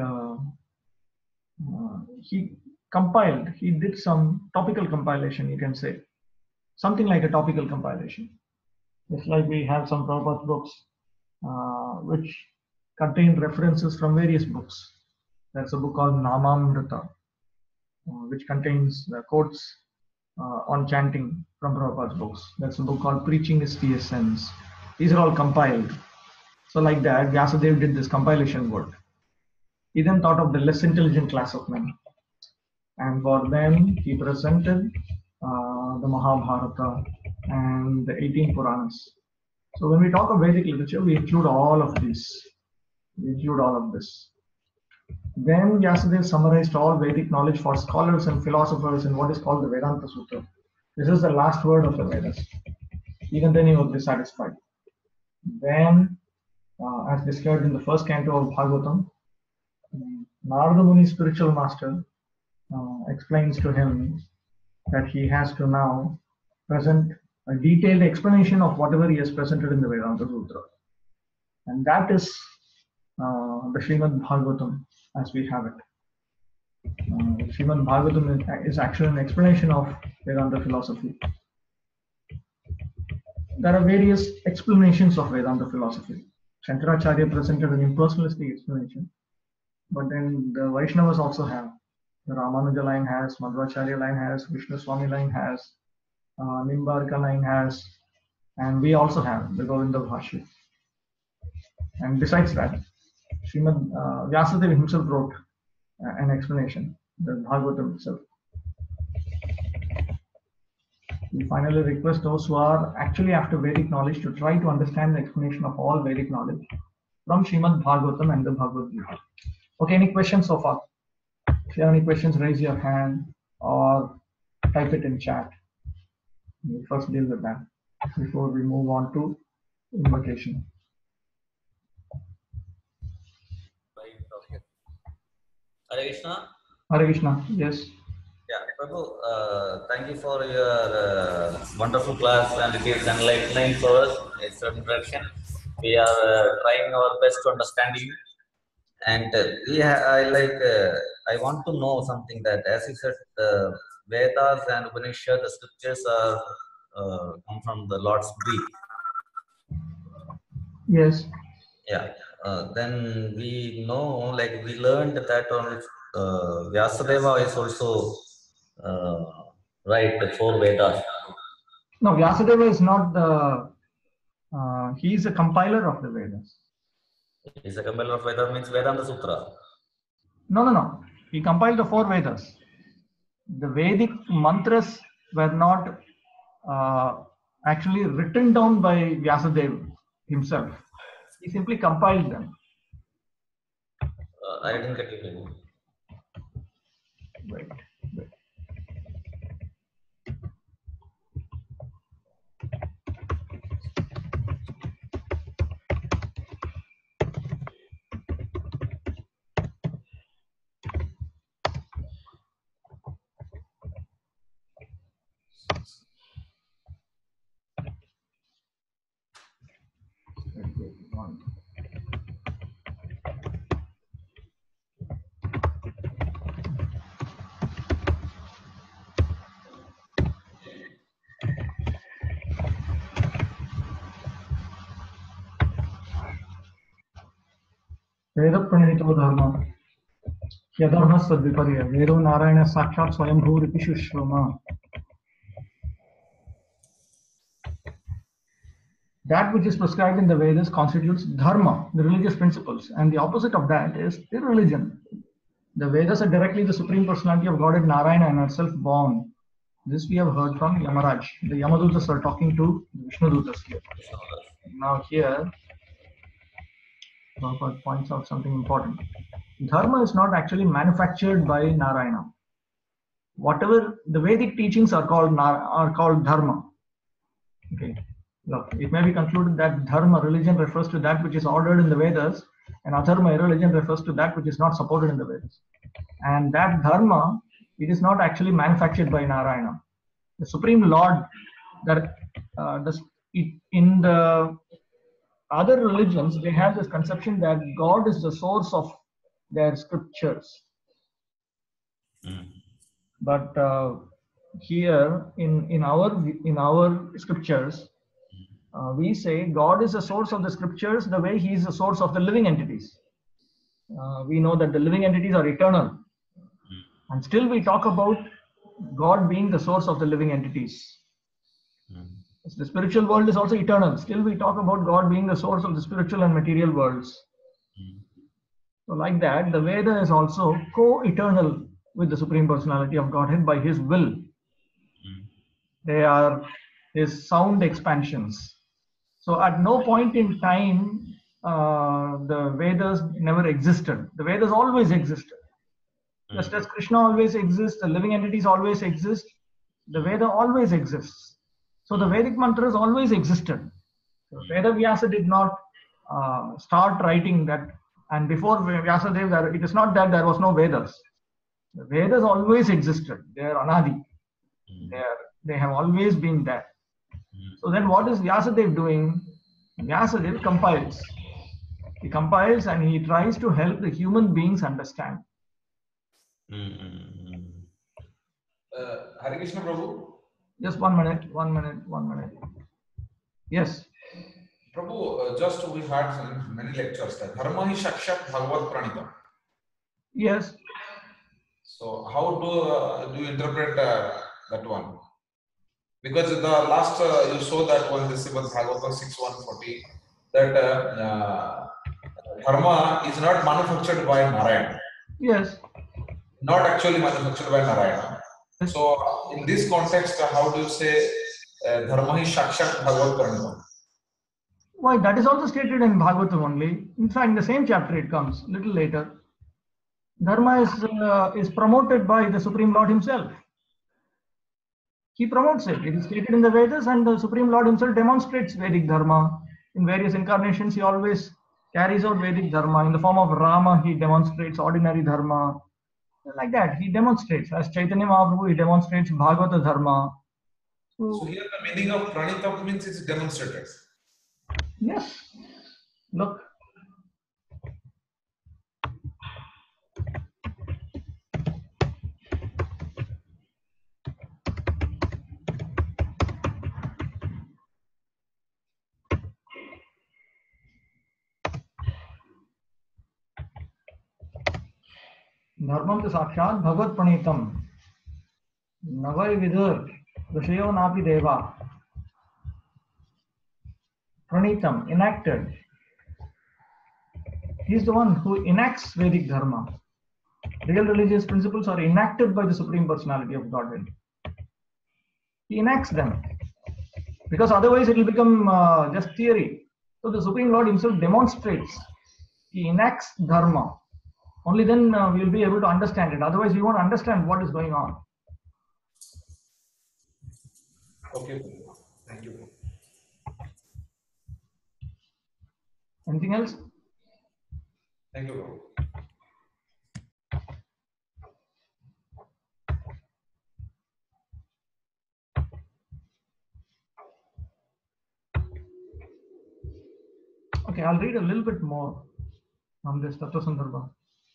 he did some topical compilation, you can say. Something like a topical compilation. Just like we have some Prabhupada books, which contain references from various books. There's a book called Namamrita, which contains quotes on chanting from Prabhupada's books. There's a book called Preaching is the Essence. These are all compiled. So like that, Vyasadeva did this compilation work. He then thought of the less intelligent class of men. And for them, he presented the Mahabharata and the 18 Puranas. So when we talk of Vedic literature, we include all of this. We include all of this. Then Vyasadeva summarized all Vedic knowledge for scholars and philosophers in what is called the Vedanta Sutra. This is the last word of the Vedas. Even then he was dissatisfied. Then, as described in the first canto of Bhagavatam, Narada Muni's spiritual master explains to him that he has to now present a detailed explanation of whatever he has presented in the Vedanta Sutra. And that is the Srimad Bhagavatam as we have it. Srimad Bhagavatam is actually an explanation of Vedanta philosophy. There are various explanations of Vedanta philosophy. Shankaracharya presented an impersonalistic explanation, but then the Vaishnavas also have. The Ramanuja line has, Madhvacharya line has, Vishnu Swami line has, Nimbarka line has, and we also have the Govinda Bhashya. And besides that, Srimad Vyasadeva himself wrote an explanation, the Bhagavatam itself. We finally request those who are actually after Vedic knowledge to try to understand the explanation of all Vedic knowledge from Srimad Bhagavatam and the Bhagavad Gita. Okay, any questions so far? If you have any questions, raise your hand or type it in chat. We'll first deal with that before we move on to invocation. Hare Krishna. Hare Krishna, yes. Yeah, Prabhu, thank you for your wonderful class, and it is enlightening for us. It's an introduction. We are trying our best to understand you. And I want to know something that, as you said, Vedas and Upanishad, the scriptures are come from the Lord's breath. Yes. Yeah. Then we know, like we learned that on Vyasadeva is also right for Vedas. No, Vyasadeva is not the. He is a compiler of the Vedas. He is a compiler of Vedas, means Vedanta Sutra. No. He compiled the 4 Vedas. The Vedic mantras were not actually written down by Vyasadeva himself. He simply compiled them. I didn't get it. Wait. Veda pranito dharma. Yadharma sadviparya. Vedo Narayana sakshat swayambhu ripishushvama. That which is prescribed in the Vedas constitutes dharma, the religious principles, and the opposite of that is irreligion. The Vedas are directly the Supreme Personality of Godhead Narayana and are self-born. This we have heard from Yamaraj. The Yamadutas are talking to Vishnudutas here. Now here, Prabhupada points out something important. Dharma is not actually manufactured by Narayana. Whatever the Vedic teachings are called dharma. Okay. Look, it may be concluded that dharma, religion, refers to that which is ordered in the Vedas, and adharma, irreligion, refers to that which is not supported in the Vedas. And that dharma, it is not actually manufactured by Narayana. The Supreme Lord, in the other religions, they have this conception that God is the source of their scriptures. But here in our scriptures, we say God is the source of the scriptures the way He is the source of the living entities. We know that the living entities are eternal, and still we talk about God being the source of the living entities. The spiritual world is also eternal. Still we talk about God being the source of the spiritual and material worlds. So like that, the Veda is also co-eternal with the Supreme Personality of Godhead by His will. They are His sound expansions. So at no point in time, the Vedas never existed. The Vedas always existed. Just as Krishna always exists, the living entities always exist, the Veda always exists. So the Vedic mantras always existed. So Veda Vyasa did not start writing that, and before Vyasadeva, it is not that there was no Vedas. The Vedas always existed. They are anadi. They have always been there. So then what is Vyasadeva doing? Vyasadeva compiles. He compiles and he tries to help the human beings understand. Hare Krishna Prabhu. Just 1 minute. Yes. Prabhu, just we had many lectures that Dharma hi Shakshat Bhagavad Pranitam. Yes. So how do you interpret that one? Because the last you saw that one, this was Bhagavatam 6.140, that Dharma is not manufactured by Narayana. Yes. Not actually manufactured by Narayana. So in this context, how do you say Dharma hi Shakshat Bhagavad Pranitam? Why, that is also stated in Bhagavatam only. In fact, in the same chapter it comes, little later. Dharma is promoted by the Supreme Lord himself. He promotes it. It is stated in the Vedas, and the Supreme Lord himself demonstrates Vedic Dharma. In various incarnations, he always carries out Vedic Dharma. In the form of Rama, he demonstrates ordinary Dharma. Like that, he demonstrates. As Chaitanya Mahaprabhu, he demonstrates Bhagavata Dharma. So here the meaning of Pranitam means it's demonstrated. Yes. Look. Dharmam to sakshat bhagavad pranitam navai vidhur vishayo napi deva. Pranitam, enacted. He is the one who enacts Vedic Dharma. Real religious principles are enacted by the Supreme Personality of Godhead. He enacts them. Because otherwise it will become just theory. So the Supreme Lord himself demonstrates. He enacts Dharma. Only then we will be able to understand it. Otherwise we won't understand what is going on. Okay. Thank you. Anything else? Thank you. Okay, I'll read a little bit more on this Tattva Sandarbha.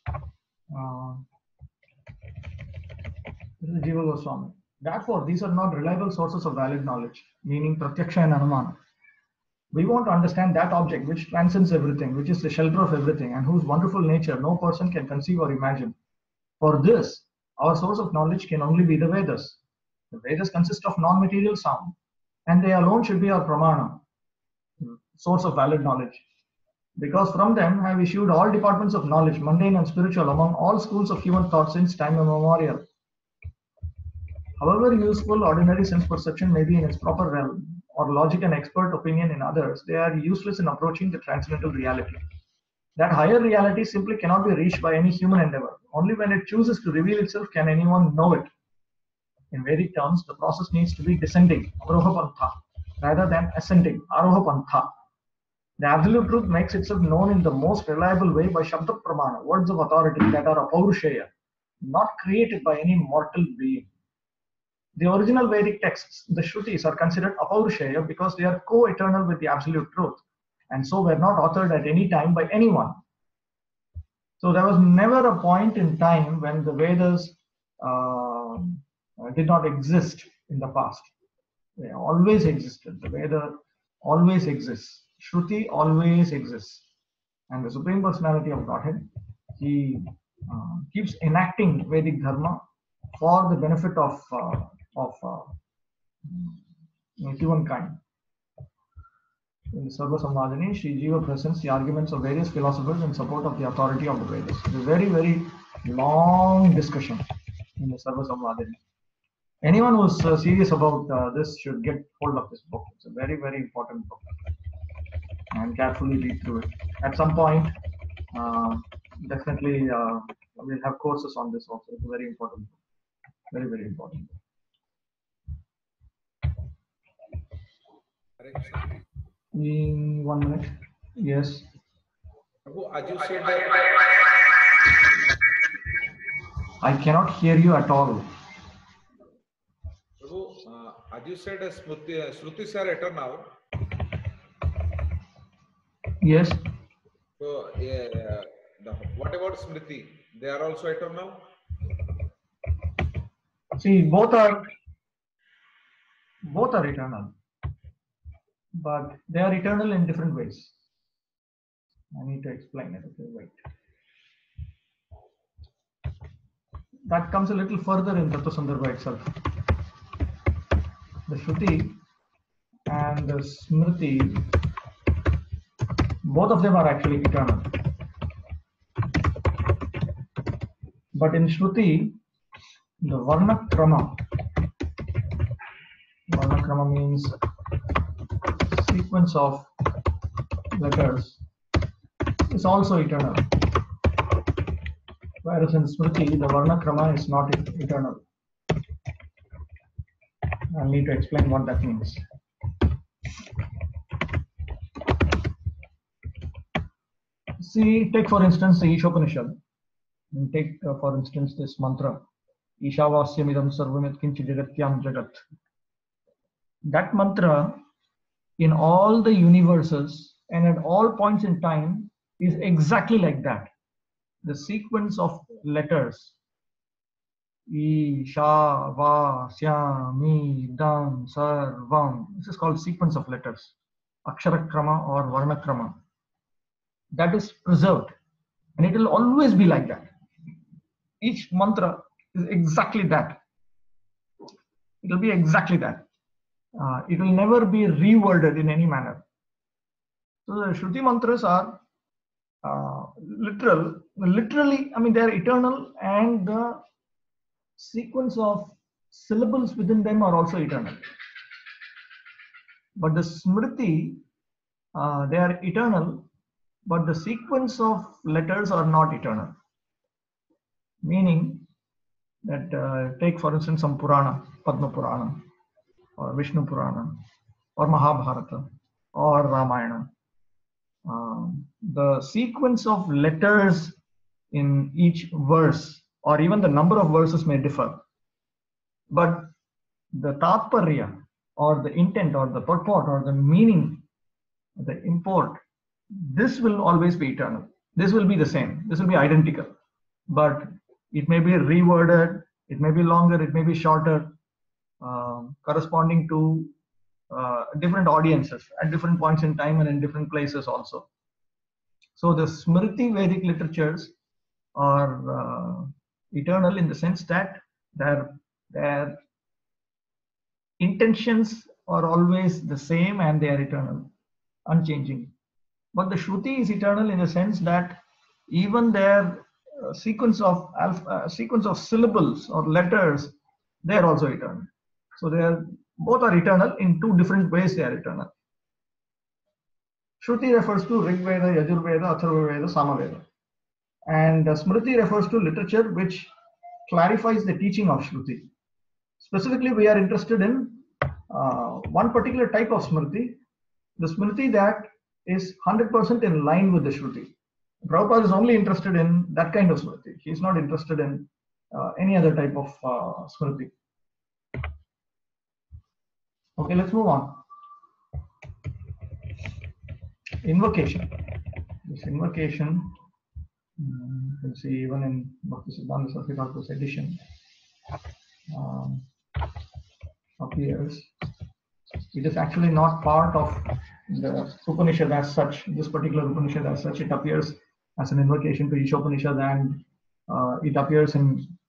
This is Jiva Goswami. Therefore, these are not reliable sources of valid knowledge, meaning Pratyaksha and Anumana. We want to understand that object which transcends everything, which is the shelter of everything, and whose wonderful nature no person can conceive or imagine. For this, our source of knowledge can only be the Vedas. The Vedas consist of non-material sound, and they alone should be our pramana, source of valid knowledge. Because from them have issued all departments of knowledge, mundane and spiritual, among all schools of human thought since time immemorial. However useful ordinary sense perception may be in its proper realm, or logic and expert opinion in others, they are useless in approaching the transcendental reality. That higher reality simply cannot be reached by any human endeavor. Only when it chooses to reveal itself can anyone know it. In Vedic terms, the process needs to be descending, Avaroha Pantha, rather than ascending, Aroha Pantha. The absolute truth makes itself known in the most reliable way by Shabda Pramana, words of authority that are apaurushaya, not created by any mortal being. The original Vedic texts, the Shrutis, are considered apaurushaya because they are co-eternal with the absolute truth, and so were not authored at any time by anyone. So there was never a point in time when the Vedas did not exist in the past. They always existed. The Veda always exists. Shruti always exists. And the Supreme Personality of Godhead, he keeps enacting Vedic Dharma for the benefit of humankind. In the Sarva Samvadini, Sri Jiva presents the arguments of various philosophers in support of the authority of the Vedas. It's a very, very long discussion in the Sarva Samvadini. Anyone who's serious about this should get hold of this book. It's a very, very important book. and carefully read through it. At some point, definitely we'll have courses on this also. It's very important, very, very important. In 1 minute, yes. As you said, I cannot hear you at all. As you said, Shrutis are eternal. Yes. So, what about Smriti? They are also eternal? See, both are eternal, but they are eternal in different ways. I need to explain it. Okay, wait. That comes a little further in Tattva Sandarbha itself. The Shruti and the Smriti, both of them are actually eternal. But in Shruti, the Varna Krama means sequence of letters, is also eternal. Whereas in Smriti, the Varna Krama is not eternal. I'll need to explain what that means. See, take for instance the Ishopanishad. And take for instance this mantra, Ishavasyamidam sarvamit kinchi jagatyam jagat. That mantra in all the universes and at all points in time is exactly like that. The sequence of letters, Ishavasyamidam sarvam. This is called sequence of letters, Aksharakrama or Varnakrama. That is preserved, and it will always be like that. Each mantra is exactly that. It will be exactly that. It will never be reworded in any manner. So the Shruti mantras are literally, I mean, they are eternal, and the sequence of syllables within them are also eternal. But the Smriti, they are eternal, but the sequence of letters are not eternal. Meaning that take for instance some Purana, Padma Purana, or Vishnu Purana, or Mahabharata, or Ramayana. The sequence of letters in each verse, or even the number of verses, may differ, but the tatparya, or the intent, or the purport, or the meaning, the import, this will always be eternal. This will be the same. This will be identical, but it may be reworded, it may be longer, it may be shorter, corresponding to different audiences at different points in time and in different places also. So the Smriti Vedic literatures are eternal in the sense that their intentions are always the same and they are eternal, unchanging. But the Shruti is eternal in the sense that even their sequence of syllables or letters, they are also eternal. So both are eternal in two different ways. They are eternal. Shruti refers to Rig Veda, Yajur Veda, Atharva Veda, Sama Veda, and Smriti refers to literature which clarifies the teaching of Shruti. Specifically, we are interested in one particular type of Smriti, the Smriti that is 100% in line with the Shruti. Prabhupada is only interested in that kind of Smriti. He is not interested in any other type of Smriti. Okay, let's move on. Invocation. This invocation, you can see even in Bhaktisiddhanta Saraswati Thakur's edition, appears. It is actually not part of the Upanishad as such, this particular Upanishad as such. It appears as an invocation to Ishopanishad, and it appears as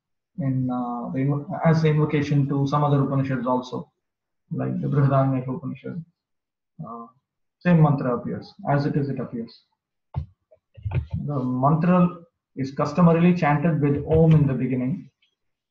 an invocation to some other Upanishads also, like the Brihadaranyaka Upanishad. Same mantra appears, as it is, it appears. The mantra is customarily chanted with Om in the beginning,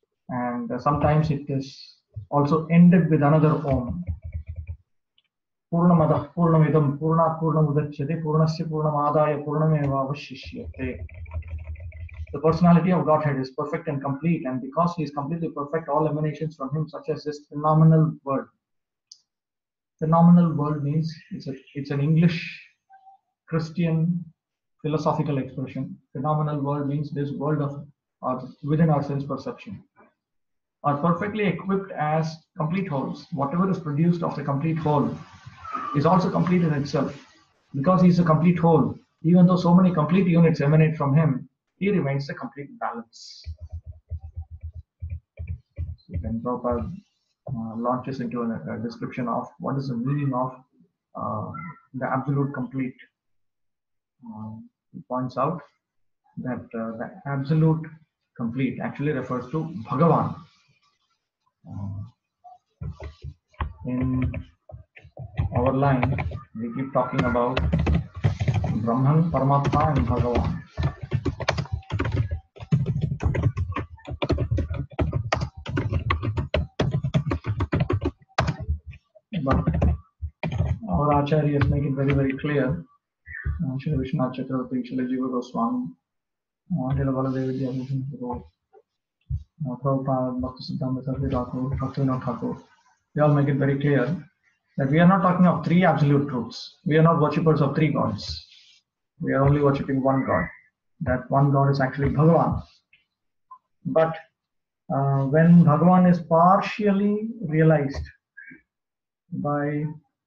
and sometimes it is also ended with another Om. Purnamadah Purnamidam Purnat Purnamudachyate Purnasya Purnamadaya Purnameva Avashishyate. The personality of Godhead is perfect and complete, and because He is completely perfect, all emanations from Him, such as this phenomenal world. Phenomenal world means it's an English Christian philosophical expression. Phenomenal world means this world of within our sense perception are perfectly equipped as complete wholes. Whatever is produced of the complete whole is also complete in itself. Because He is a complete whole, even though so many complete units emanate from Him, He remains a complete balance. So then Prabhupada launches into a description of what is the meaning of the absolute complete. He points out that the absolute complete actually refers to Bhagavan. In our line, we keep talking about Brahman, Paramatma, and Bhagavan. But our acharyas make it very, very clear. Shri Vishwanath Chakravarti, Shri Jiva Goswami, Shri Baladev Vidyabhushan Guru, Prabhupada, Bhaktisiddhanta Saraswati Thakur, Bhaktivinoda Thakur. They all make it very clear that we are not talking of three absolute truths. We are not worshippers of three gods. We are only worshipping one God. That one God is actually Bhagavan. But when Bhagavan is partially realized by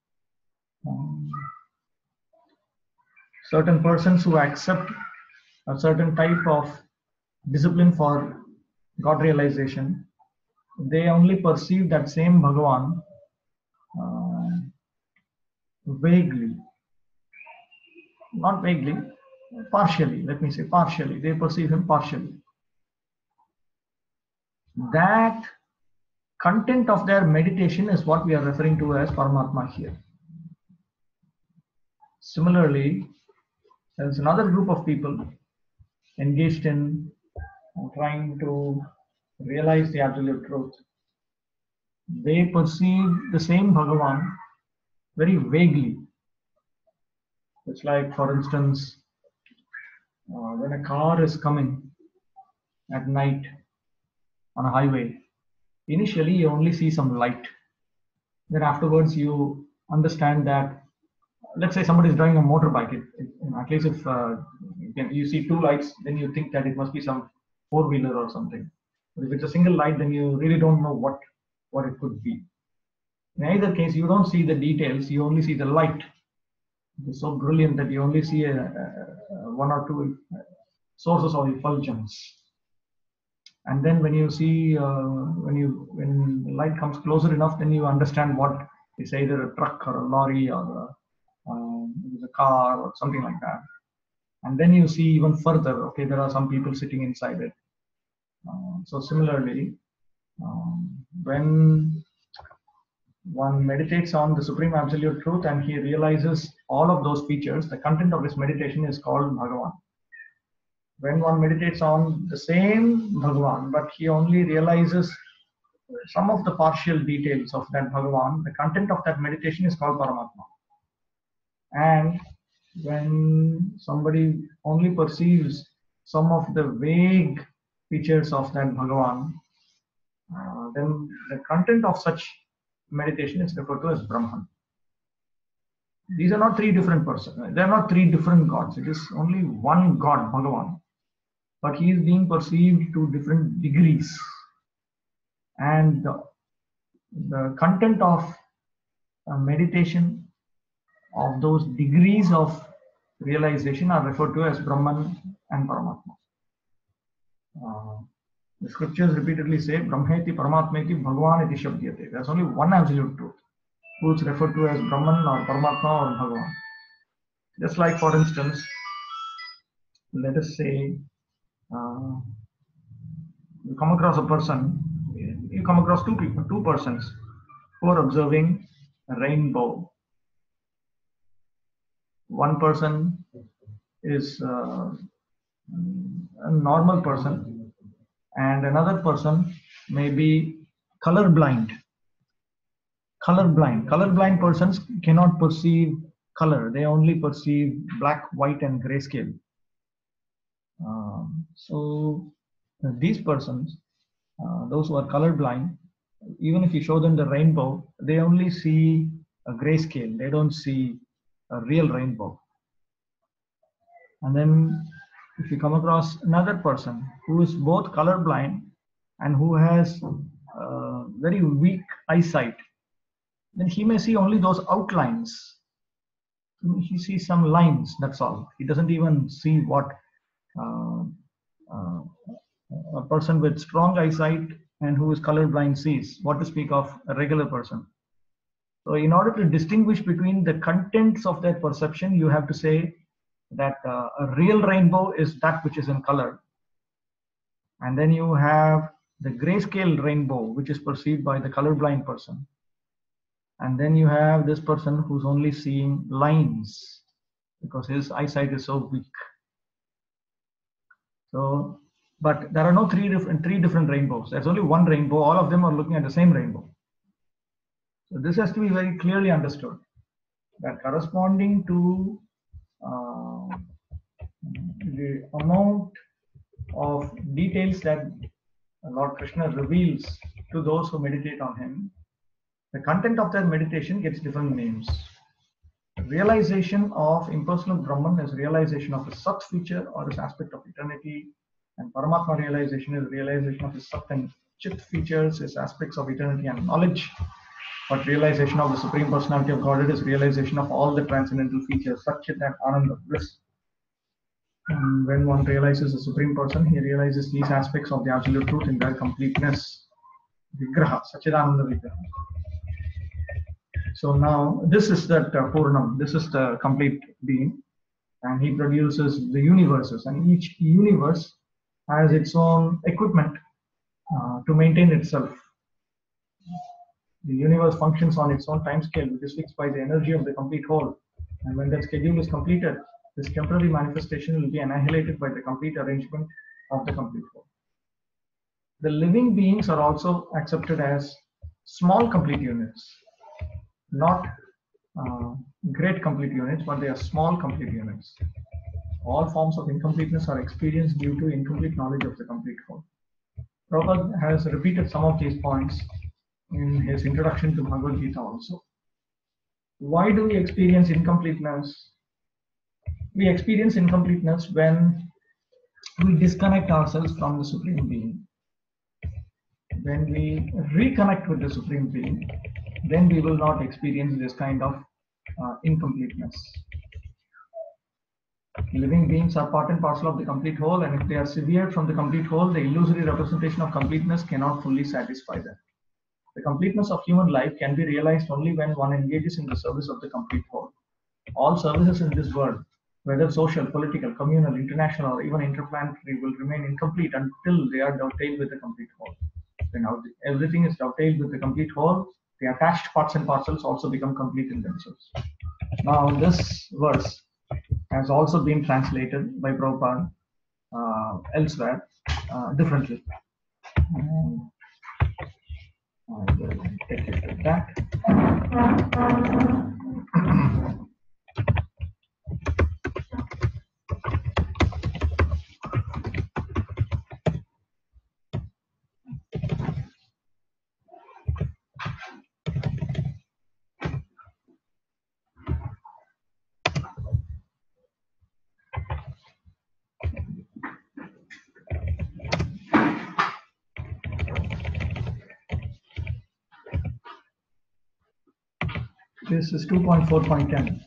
certain persons who accept a certain type of discipline for God realization, they only perceive that same Bhagavan vaguely, not vaguely, partially, let me say partially, they perceive Him partially. That content of their meditation is what we are referring to as Paramatma here. Similarly, there is another group of people engaged in trying to realize the absolute truth. They perceive the same Bhagavan very vaguely. It's like, for instance, when a car is coming at night on a highway, initially you only see some light. Then afterwards you understand that, let's say somebody is driving a motorbike, at least if you see two lights, then you think that it must be some four-wheeler or something. But if it's a single light, then you really don't know what it could be. In either case, you don't see the details, you only see the light. It's so brilliant that you only see one or two sources of effulgence. And then when you see, when the light comes closer enough, then you understand what is either a truck or a lorry or a car or something like that. And then you see even further, okay, there are some people sitting inside it. So similarly, when one meditates on the Supreme Absolute Truth and he realizes all of those features, the content of his meditation is called Bhagavan. When one meditates on the same Bhagavan, but he only realizes some of the partial details of that Bhagavan, the content of that meditation is called Paramatma. And when somebody only perceives some of the vague features of that Bhagavan, then the content of such meditation is referred to as Brahman. These are not three different persons. They are not three different gods. It is only one God, Bhagavan. But he is being perceived to different degrees. And the content of meditation of those degrees of realization are referred to as Brahman and Paramatma. The scriptures repeatedly say Brahmeti Paramatmeti Bhagavan iti shabdyate. There's only one absolute truth, who is referred to as Brahman or Paramatma or Bhagavan. Just like, for instance, let us say you come across a person, you come across two persons who are observing a rainbow. One person is a normal person, and another person may be colorblind. Colorblind. Colorblind persons cannot perceive color. They only perceive black, white, and grayscale. So these persons, those who are colorblind, even if you show them the rainbow, they only see a grayscale. They don't see a real rainbow. And then if you come across another person who is both colorblind and who has very weak eyesight, then he may see only those outlines. He sees some lines, that's all. He doesn't even see what a person with strong eyesight and who is colorblind sees, what to speak of a regular person. So in order to distinguish between the contents of their perception, you have to say that a real rainbow is that which is in color. And then you have the grayscale rainbow, which is perceived by the colorblind person. And then you have this person who's only seeing lines because his eyesight is so weak. So, but there are no three different rainbows. There's only one rainbow. All of them are looking at the same rainbow. So this has to be very clearly understood, that corresponding to the amount of details that Lord Krishna reveals to those who meditate on him, the content of their meditation gets different names. Realization of impersonal Brahman is realization of his Sat feature or his aspect of eternity, and Paramatma realization is realization of his Sat and Chit features, his aspects of eternity and knowledge. But realization of the Supreme Personality of Godhead is realization of all the transcendental features, Sat, Chit and Ananda, bliss. And when one realizes the Supreme Person, he realizes these aspects of the Absolute Truth in their completeness. Vigraha, Sachidananda Vigraha. So now this is that Purnam, this is the complete being, and he produces the universes, and each universe has its own equipment to maintain itself. The universe functions on its own time scale, which is fixed by the energy of the complete whole. And when that schedule is completed, this temporary manifestation will be annihilated by the complete arrangement of the complete whole. The living beings are also accepted as small complete units, not great complete units, but they are small complete units. All forms of incompleteness are experienced due to incomplete knowledge of the complete whole. Prabhupada has repeated some of these points in his introduction to Bhagavad Gita also. Why do we experience incompleteness? We experience incompleteness when we disconnect ourselves from the Supreme Being. When we reconnect with the Supreme Being, then we will not experience this kind of incompleteness. Living beings are part and parcel of the complete whole, and if they are severed from the complete whole, the illusory representation of completeness cannot fully satisfy them. The completeness of human life can be realized only when one engages in the service of the complete whole. All services in this world, whether social, political, communal, international, or even interplanetary, will remain incomplete until they are dovetailed with the complete whole. When everything is dovetailed with the complete whole, the attached parts and parcels also become complete in themselves. Now, this verse has also been translated by Prabhupada elsewhere differently. I will take it like that. This is 2.4.10.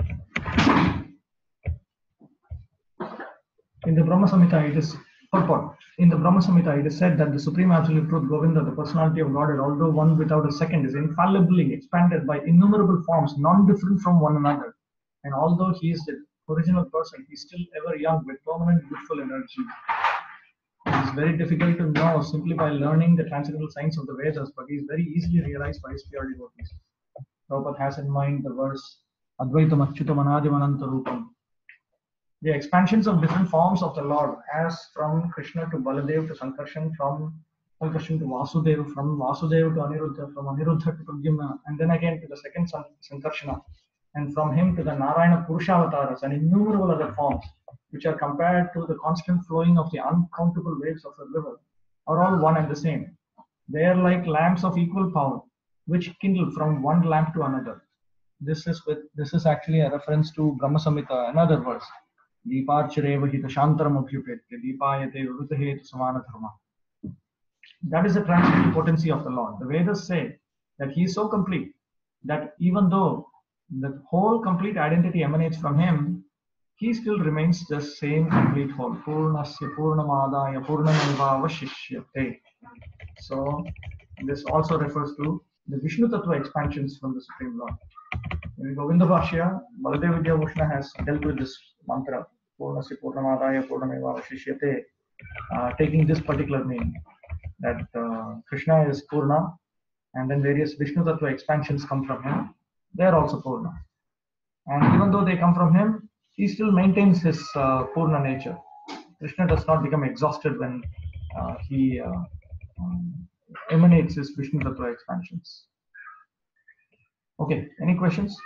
In the Brahma Samhita, it is purport. In the Brahma Samhita, it is said that the Supreme Absolute Truth, Govinda, the personality of Godhead, although one without a second, is infallibly expanded by innumerable forms, non-different from one another. And although he is the original person, he is still ever young with permanent youthful energy. It is very difficult to know simply by learning the transcendental science of the Vedas, but he is very easily realized by his pure devotees. Prabhupada has in mind the verse Advaitam Achyutam Anadam Ananta Rupam. The expansions of different forms of the Lord, as from Krishna to Baladev to Sankarshan, from question to Vasudeva, from Vasudeva to Aniruddha, from Aniruddha to Pradyumna, and then again to the second Sankarshana, and from him to the Narayana Purushavataras and innumerable other forms, which are compared to the constant flowing of the uncountable waves of a river, are all one and the same. They are like lamps of equal power, which kindle from one lamp to another. This is actually a reference to Brahma Samhita, another verse. Deeparchareva hita shantaram abhyupetya deepayate vrutahetu samana dharma. That is the transcendental potency of the Lord. The Vedas say that He is so complete that even though the whole complete identity emanates from Him, He still remains the same complete whole. Purnasya Purnamadaya Purnamevavashishyate. So this also refers to the Vishnu Tattva expansions from the Supreme Lord. In Govinda Bhashya, Baladev Vidyabhushana has dealt with this mantra, Purnasya Purnamadaya Purnamevavashishyate, taking this particular name, that Krishna is Purna, and then various Vishnu Tattva expansions come from Him. They are also Purna. And even though they come from Him, He still maintains His Purna nature. Krishna does not become exhausted when He emanates His Vishnu Tattva expansions. Okay, any questions?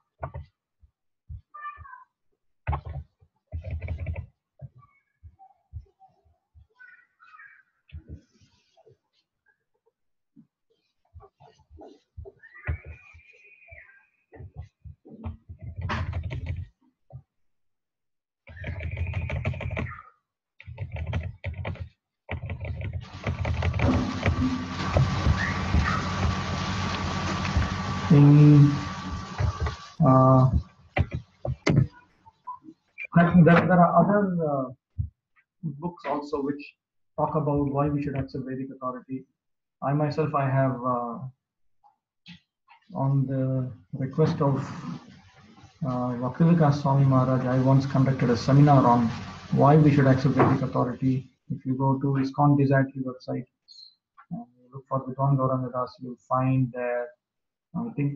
There are other books also which talk about why we should accept Vedic authority. I myself, I have, on the request of Bhaktivedanta Swami Maharaj, I once conducted a seminar on why we should accept Vedic authority. If you go to ISKCON Desire-Tree website and you look for Vidwan Gauranga Das, you'll find there, I think,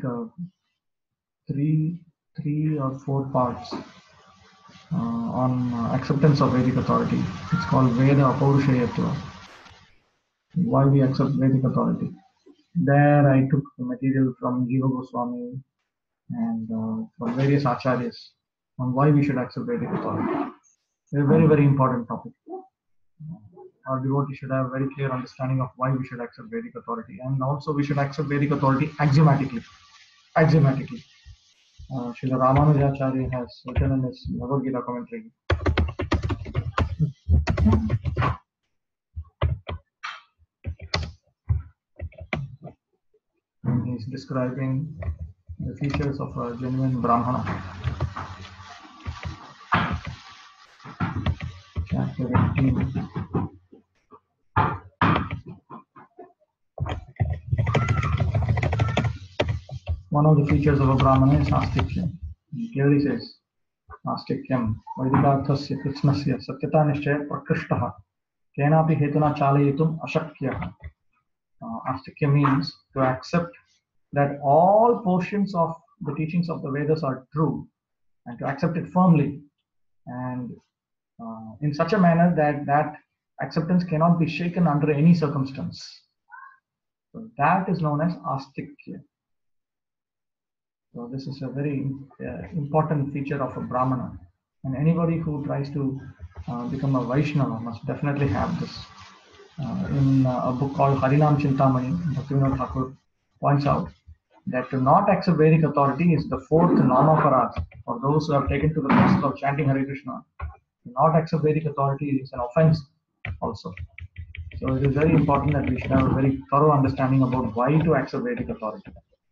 three or four parts on acceptance of Vedic authority. It's called Veda Apaurushayatva. Why we accept Vedic authority. There I took the material from Jiva Goswami and from various acharyas on why we should accept Vedic authority. It's a very, very important topic. Our devotees should have a very clear understanding of why we should accept Vedic authority, and also we should accept Vedic authority axiomatically. Axiomatically. Srila Ramanujacharya has written in his Bhagavad Gita commentary. And he's describing the features of a genuine Brahmana. Chapter 18. One of the features of a Brahmana is Astikyam. He clearly says, Astikyam, Vaidikarthasya Krishnasya Satyata Nishchaya Prakrishtaha Kenapi Hetuna Chalayitum Ashakyah. Astikyam means to accept that all portions of the teachings of the Vedas are true, and to accept it firmly, and in such a manner that that acceptance cannot be shaken under any circumstance. So that is known as Astikya. So this is a very important feature of a Brahmana, and anybody who tries to become a Vaishnava must definitely have this. In a book called Harinam Chintamani, Bhaktivinoda Thakur points out that to not accept Vedic authority is the fourth non-aparadh for those who have taken to the process of chanting Hare Krishna. To not accept Vedic authority is an offense also. So it is very important that we should have a very thorough understanding about why to accept Vedic authority.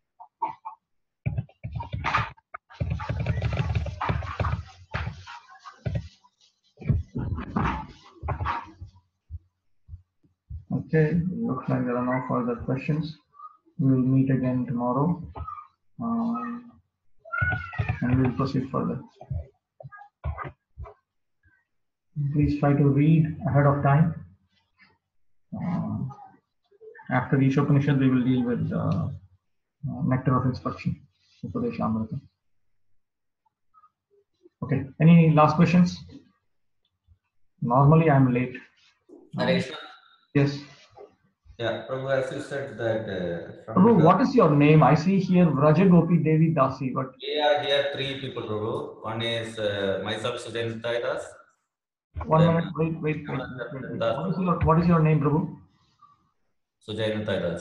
Okay, looks like there are no further questions. We will meet again tomorrow and we will proceed further. Please try to read ahead of time. After each Upanishad, we will deal with Nectar of Instruction, Upadeshamrita. Okay, any last questions? Normally I am late. Naresh, Yes. Yeah, Prabhu, as you said that from Prabhu, the, what is your name? I see here Vraja Gopi Devi Dasi, but we are here three people, Prabhu. One is myself, Sujan Taidas. one Then minute, wait. Das, What is your name, Prabhu? Sujan Taidas.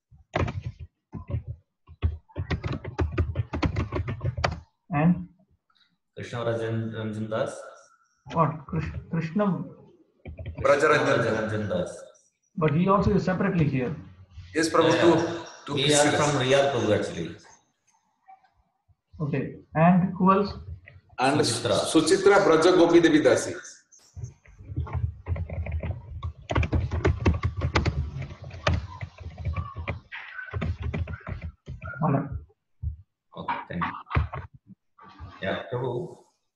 And Krishna Ranjan Das. what? Krishna, Brajaranjan. Das. but he also is separately here. Yes, Prabhu, two We are pieces. from Riyadh, Prabhu, actually. Okay, and who else? And Suchitra. Suchitra Braja Gopi Devi Dasi. All right. Okay, thank you. Yeah, Prabhu.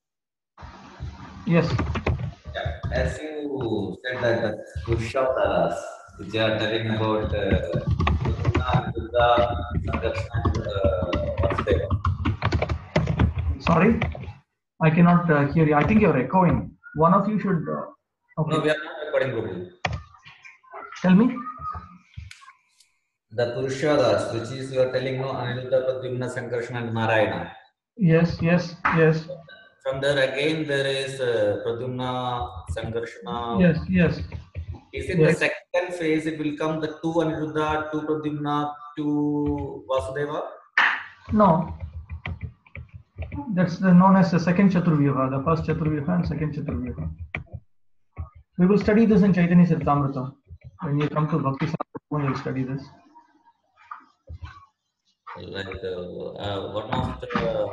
Yes. Yeah, as you said that the Purushottas, which are telling about Buddha, Sankarsana, and Vasudeva. Sorry, I cannot hear you. I think you're echoing. One of you should. Okay. No, we are not recording, Prabhu. Tell me. The Purushottas, which is you are telling, no, Aniruddha, Pradyumna, Sankarsana, and Narayana. Yes. From there again, there is Pradyumna, Sankarsana. Yes. Is it Yes. the second phase? It will come the two Aniruddha, two Pradyumna, two Vasudeva? No. That's known as the second Chaturvyuha, the first Chaturvyuha and second Chaturvyuha. We will study this in Chaitanya Charitamrita. When you come to Bhakti Saraswati, you will study this. Like one of the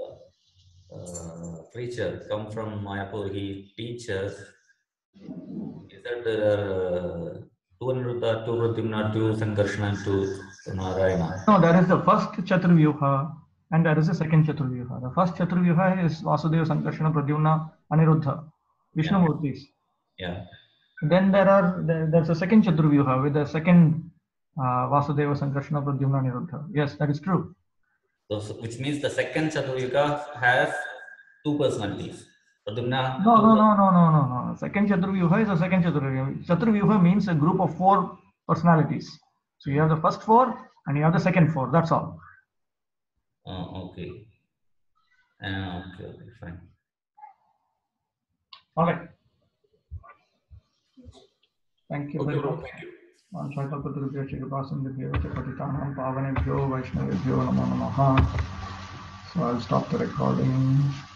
preacher come from Mayapur, he teaches. He said there are two Aniruddha, two Pradyumna, two Sankarsana, and two Narayana. No, there is the first Chaturvyuha and there is a second Chaturvyuha. The first Chaturvyuha is Vasudeva, Sankarsana, Pradyumna, Aniruddha, Vishnu Murtis. Yeah. Then there's a second Chaturvyuha with the second Vasudeva, Sankarsana, Pradyumna, Aniruddha. Yes, that is true. So, which means the second Chaturvyuha has two personalities. Pradyumna. No. Second Chaturvyuha is a second Chaturvyuha. Chaturvyuha means a group of 4 personalities. So you have the first 4 and you have the second 4. That's all. Okay. Okay, fine. All right. Thank you Okay, very bro, much. thank you. So I'll stop the recording.